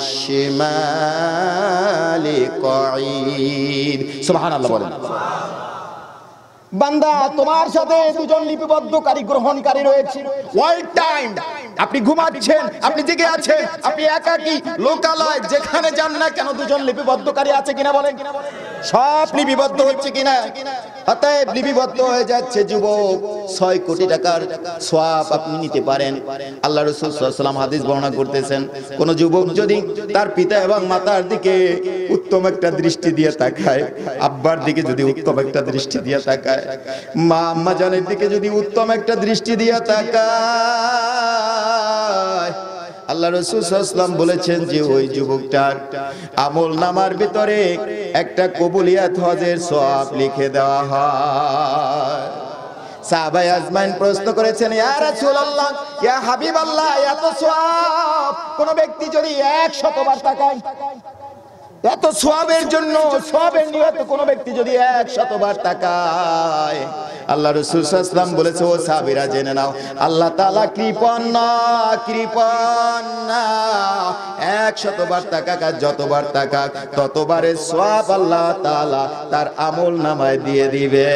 শিমালি কঈদ। সুবহানাল্লাহ বলেন। বান্দা, তোমার সাথে দুজন লিপিবদ্ধকারী গ্রহণকারী রয়েছে। অল টাইম আপনি ঘুমাচ্ছেন, আপনি জেগে আছেন, আপনি একাকী লোকালয় যেখানে যান না কেন দুজন লিপিবদ্ধকারী আছে কিনা বলেন? সব লিপিবদ্ধ হচ্ছে কিনা? অতএব লিপিবদ্ধ হয়ে যাচ্ছে যুবক, ছয় কোটি টাকার সওয়াব আপনি নিতে পারেন। আল্লাহ রাসূল সাল্লাল্লাহু আলাইহি ওয়াসাল্লাম হাদিস বর্ণনা করতেছেন, কোন যুবক যদি তার পিতা এবং মাতার দিকে উত্তম একটা দৃষ্টি দিয়ে তাকায়, আব্বার দিকে যদি উত্তম একটা দৃষ্টি দিয়ে তাকায়, মা আম্মা জানের দিকে যদি উত্তম একটা দৃষ্টি দিয়ে তাকায়, আল্লাহ রাসূল সাল্লাল্লাহু আলাইহি ওয়াসাল্লাম বলেছেন যে ওই যুবকটার আমলনামার ভিতরে একটা কবুলিয়াত হজের সওয়াব লিখে দেওয়া হয়। সাহাবায়ে আজমাইন প্রশ্ন করেছেন, ইয়া রাসূলুল্লাহ, ইয়া হাবিবাল্লাহ, এত সওয়াব কোন ব্যক্তি যদি একশত বার তাকায়, এত সওয়াবের জন্য, সওয়াবের নিয়তে কোন ব্যক্তি যদি একশত বার তাকায়, আল্লাহ রাসূল সাল্লাল্লাহু আলাইহি ওয়াসাল্লাম বলেছে, ও সাহাবীরা জেনে নাও, আল্লাহ তাআলা কৃপণ না, কৃপণ না, একশত বার তাকাক আর যতবার তাকাক ততবারের সওয়াব আল্লাহ তাআলা তার আমলনামায় দিয়ে দিবে।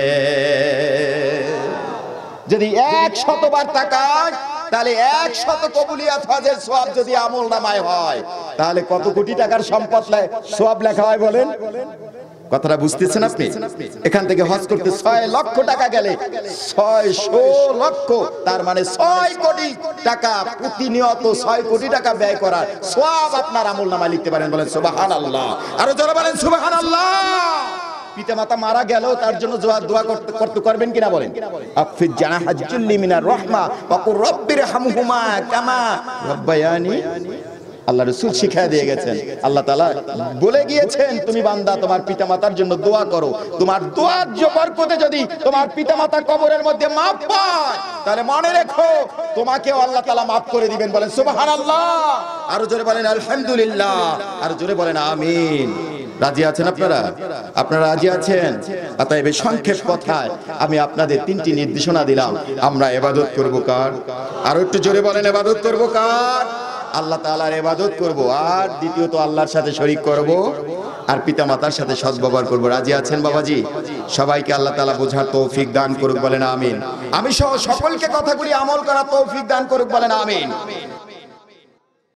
যদি একশত বার তাকায়, তাহলে একশত কবুলিয়াত হজের সওয়াব যদি আমলনামায় হয়, তাহলে কত কোটি টাকার সম্পদ সওয়াব লেখা হয় বলেন? কথাটা বুঝতেছেন আপনি? এখান থেকে হজ করতে ছয় লক্ষ টাকা গেলে ছয়শো লক্ষ, তার মানে ছয় কোটি টাকা প্রতিনিয়ত ছয় কোটি টাকা ব্যয় করার সওয়াব আপনার আমলনামায় লিখতে পারেন। বলেন সুবহানাল্লাহ। আরো জোরে বলেন সুবহানাল্লাহ। পিতামাতা মারা গেল, তার জন্য দোয়া করতে করতে করবেন কিনা বলেন? আফিজ জানাহাজ্জুল্লি মিনার রাহমা ওয়া কুর রাব্বিরহামহুমা কামা রাব্বায়ানি। আল্লাহ রাসূল শিখিয়ে দিয়ে গেছেন, আল্লাহ তাআলা বলে গিয়েছেন, তুমি বান্দা তোমার পিতামাতার জন্য দোয়া করো, তোমার দোয়ার বরকতে যদি তোমার পিতামাতা কবরের মধ্যে মাফ পায়, তাহলে মনে রেখো তোমাকেও আল্লাহ তাআলা মাফ করে দিবেন। বলেন সুবহানাল্লাহ। আরো জোরে বলেন আলহামদুলিল্লাহ। আরো জোরে বলেন আমিন। রাজি আছেন আপনারা? আপনারা রাজি আছেন? অতএব এই সংক্ষেপ কথায় আমি আপনাদের তিনটি নির্দেশনা দিলাম। আমরা ইবাদত করব কার? আরো একটু জোরে বলেন, ইবাদত করব কার? আল্লাহ তাআলার ইবাদত করব, আর দ্বিতীয়ত আল্লাহর সাথে শরীক করব, আর পিতামাতার সাথে সদ্ব্যবহার করব। রাজি আছেন বাবাজি? সবাইকে আল্লাহ তাআলা বোঝার তৌফিক দান করুক, বলেন আমিন। আমি সহ সকলকে কথাগুলি আমল করার তৌফিক দান করুক, বলেন আমিন।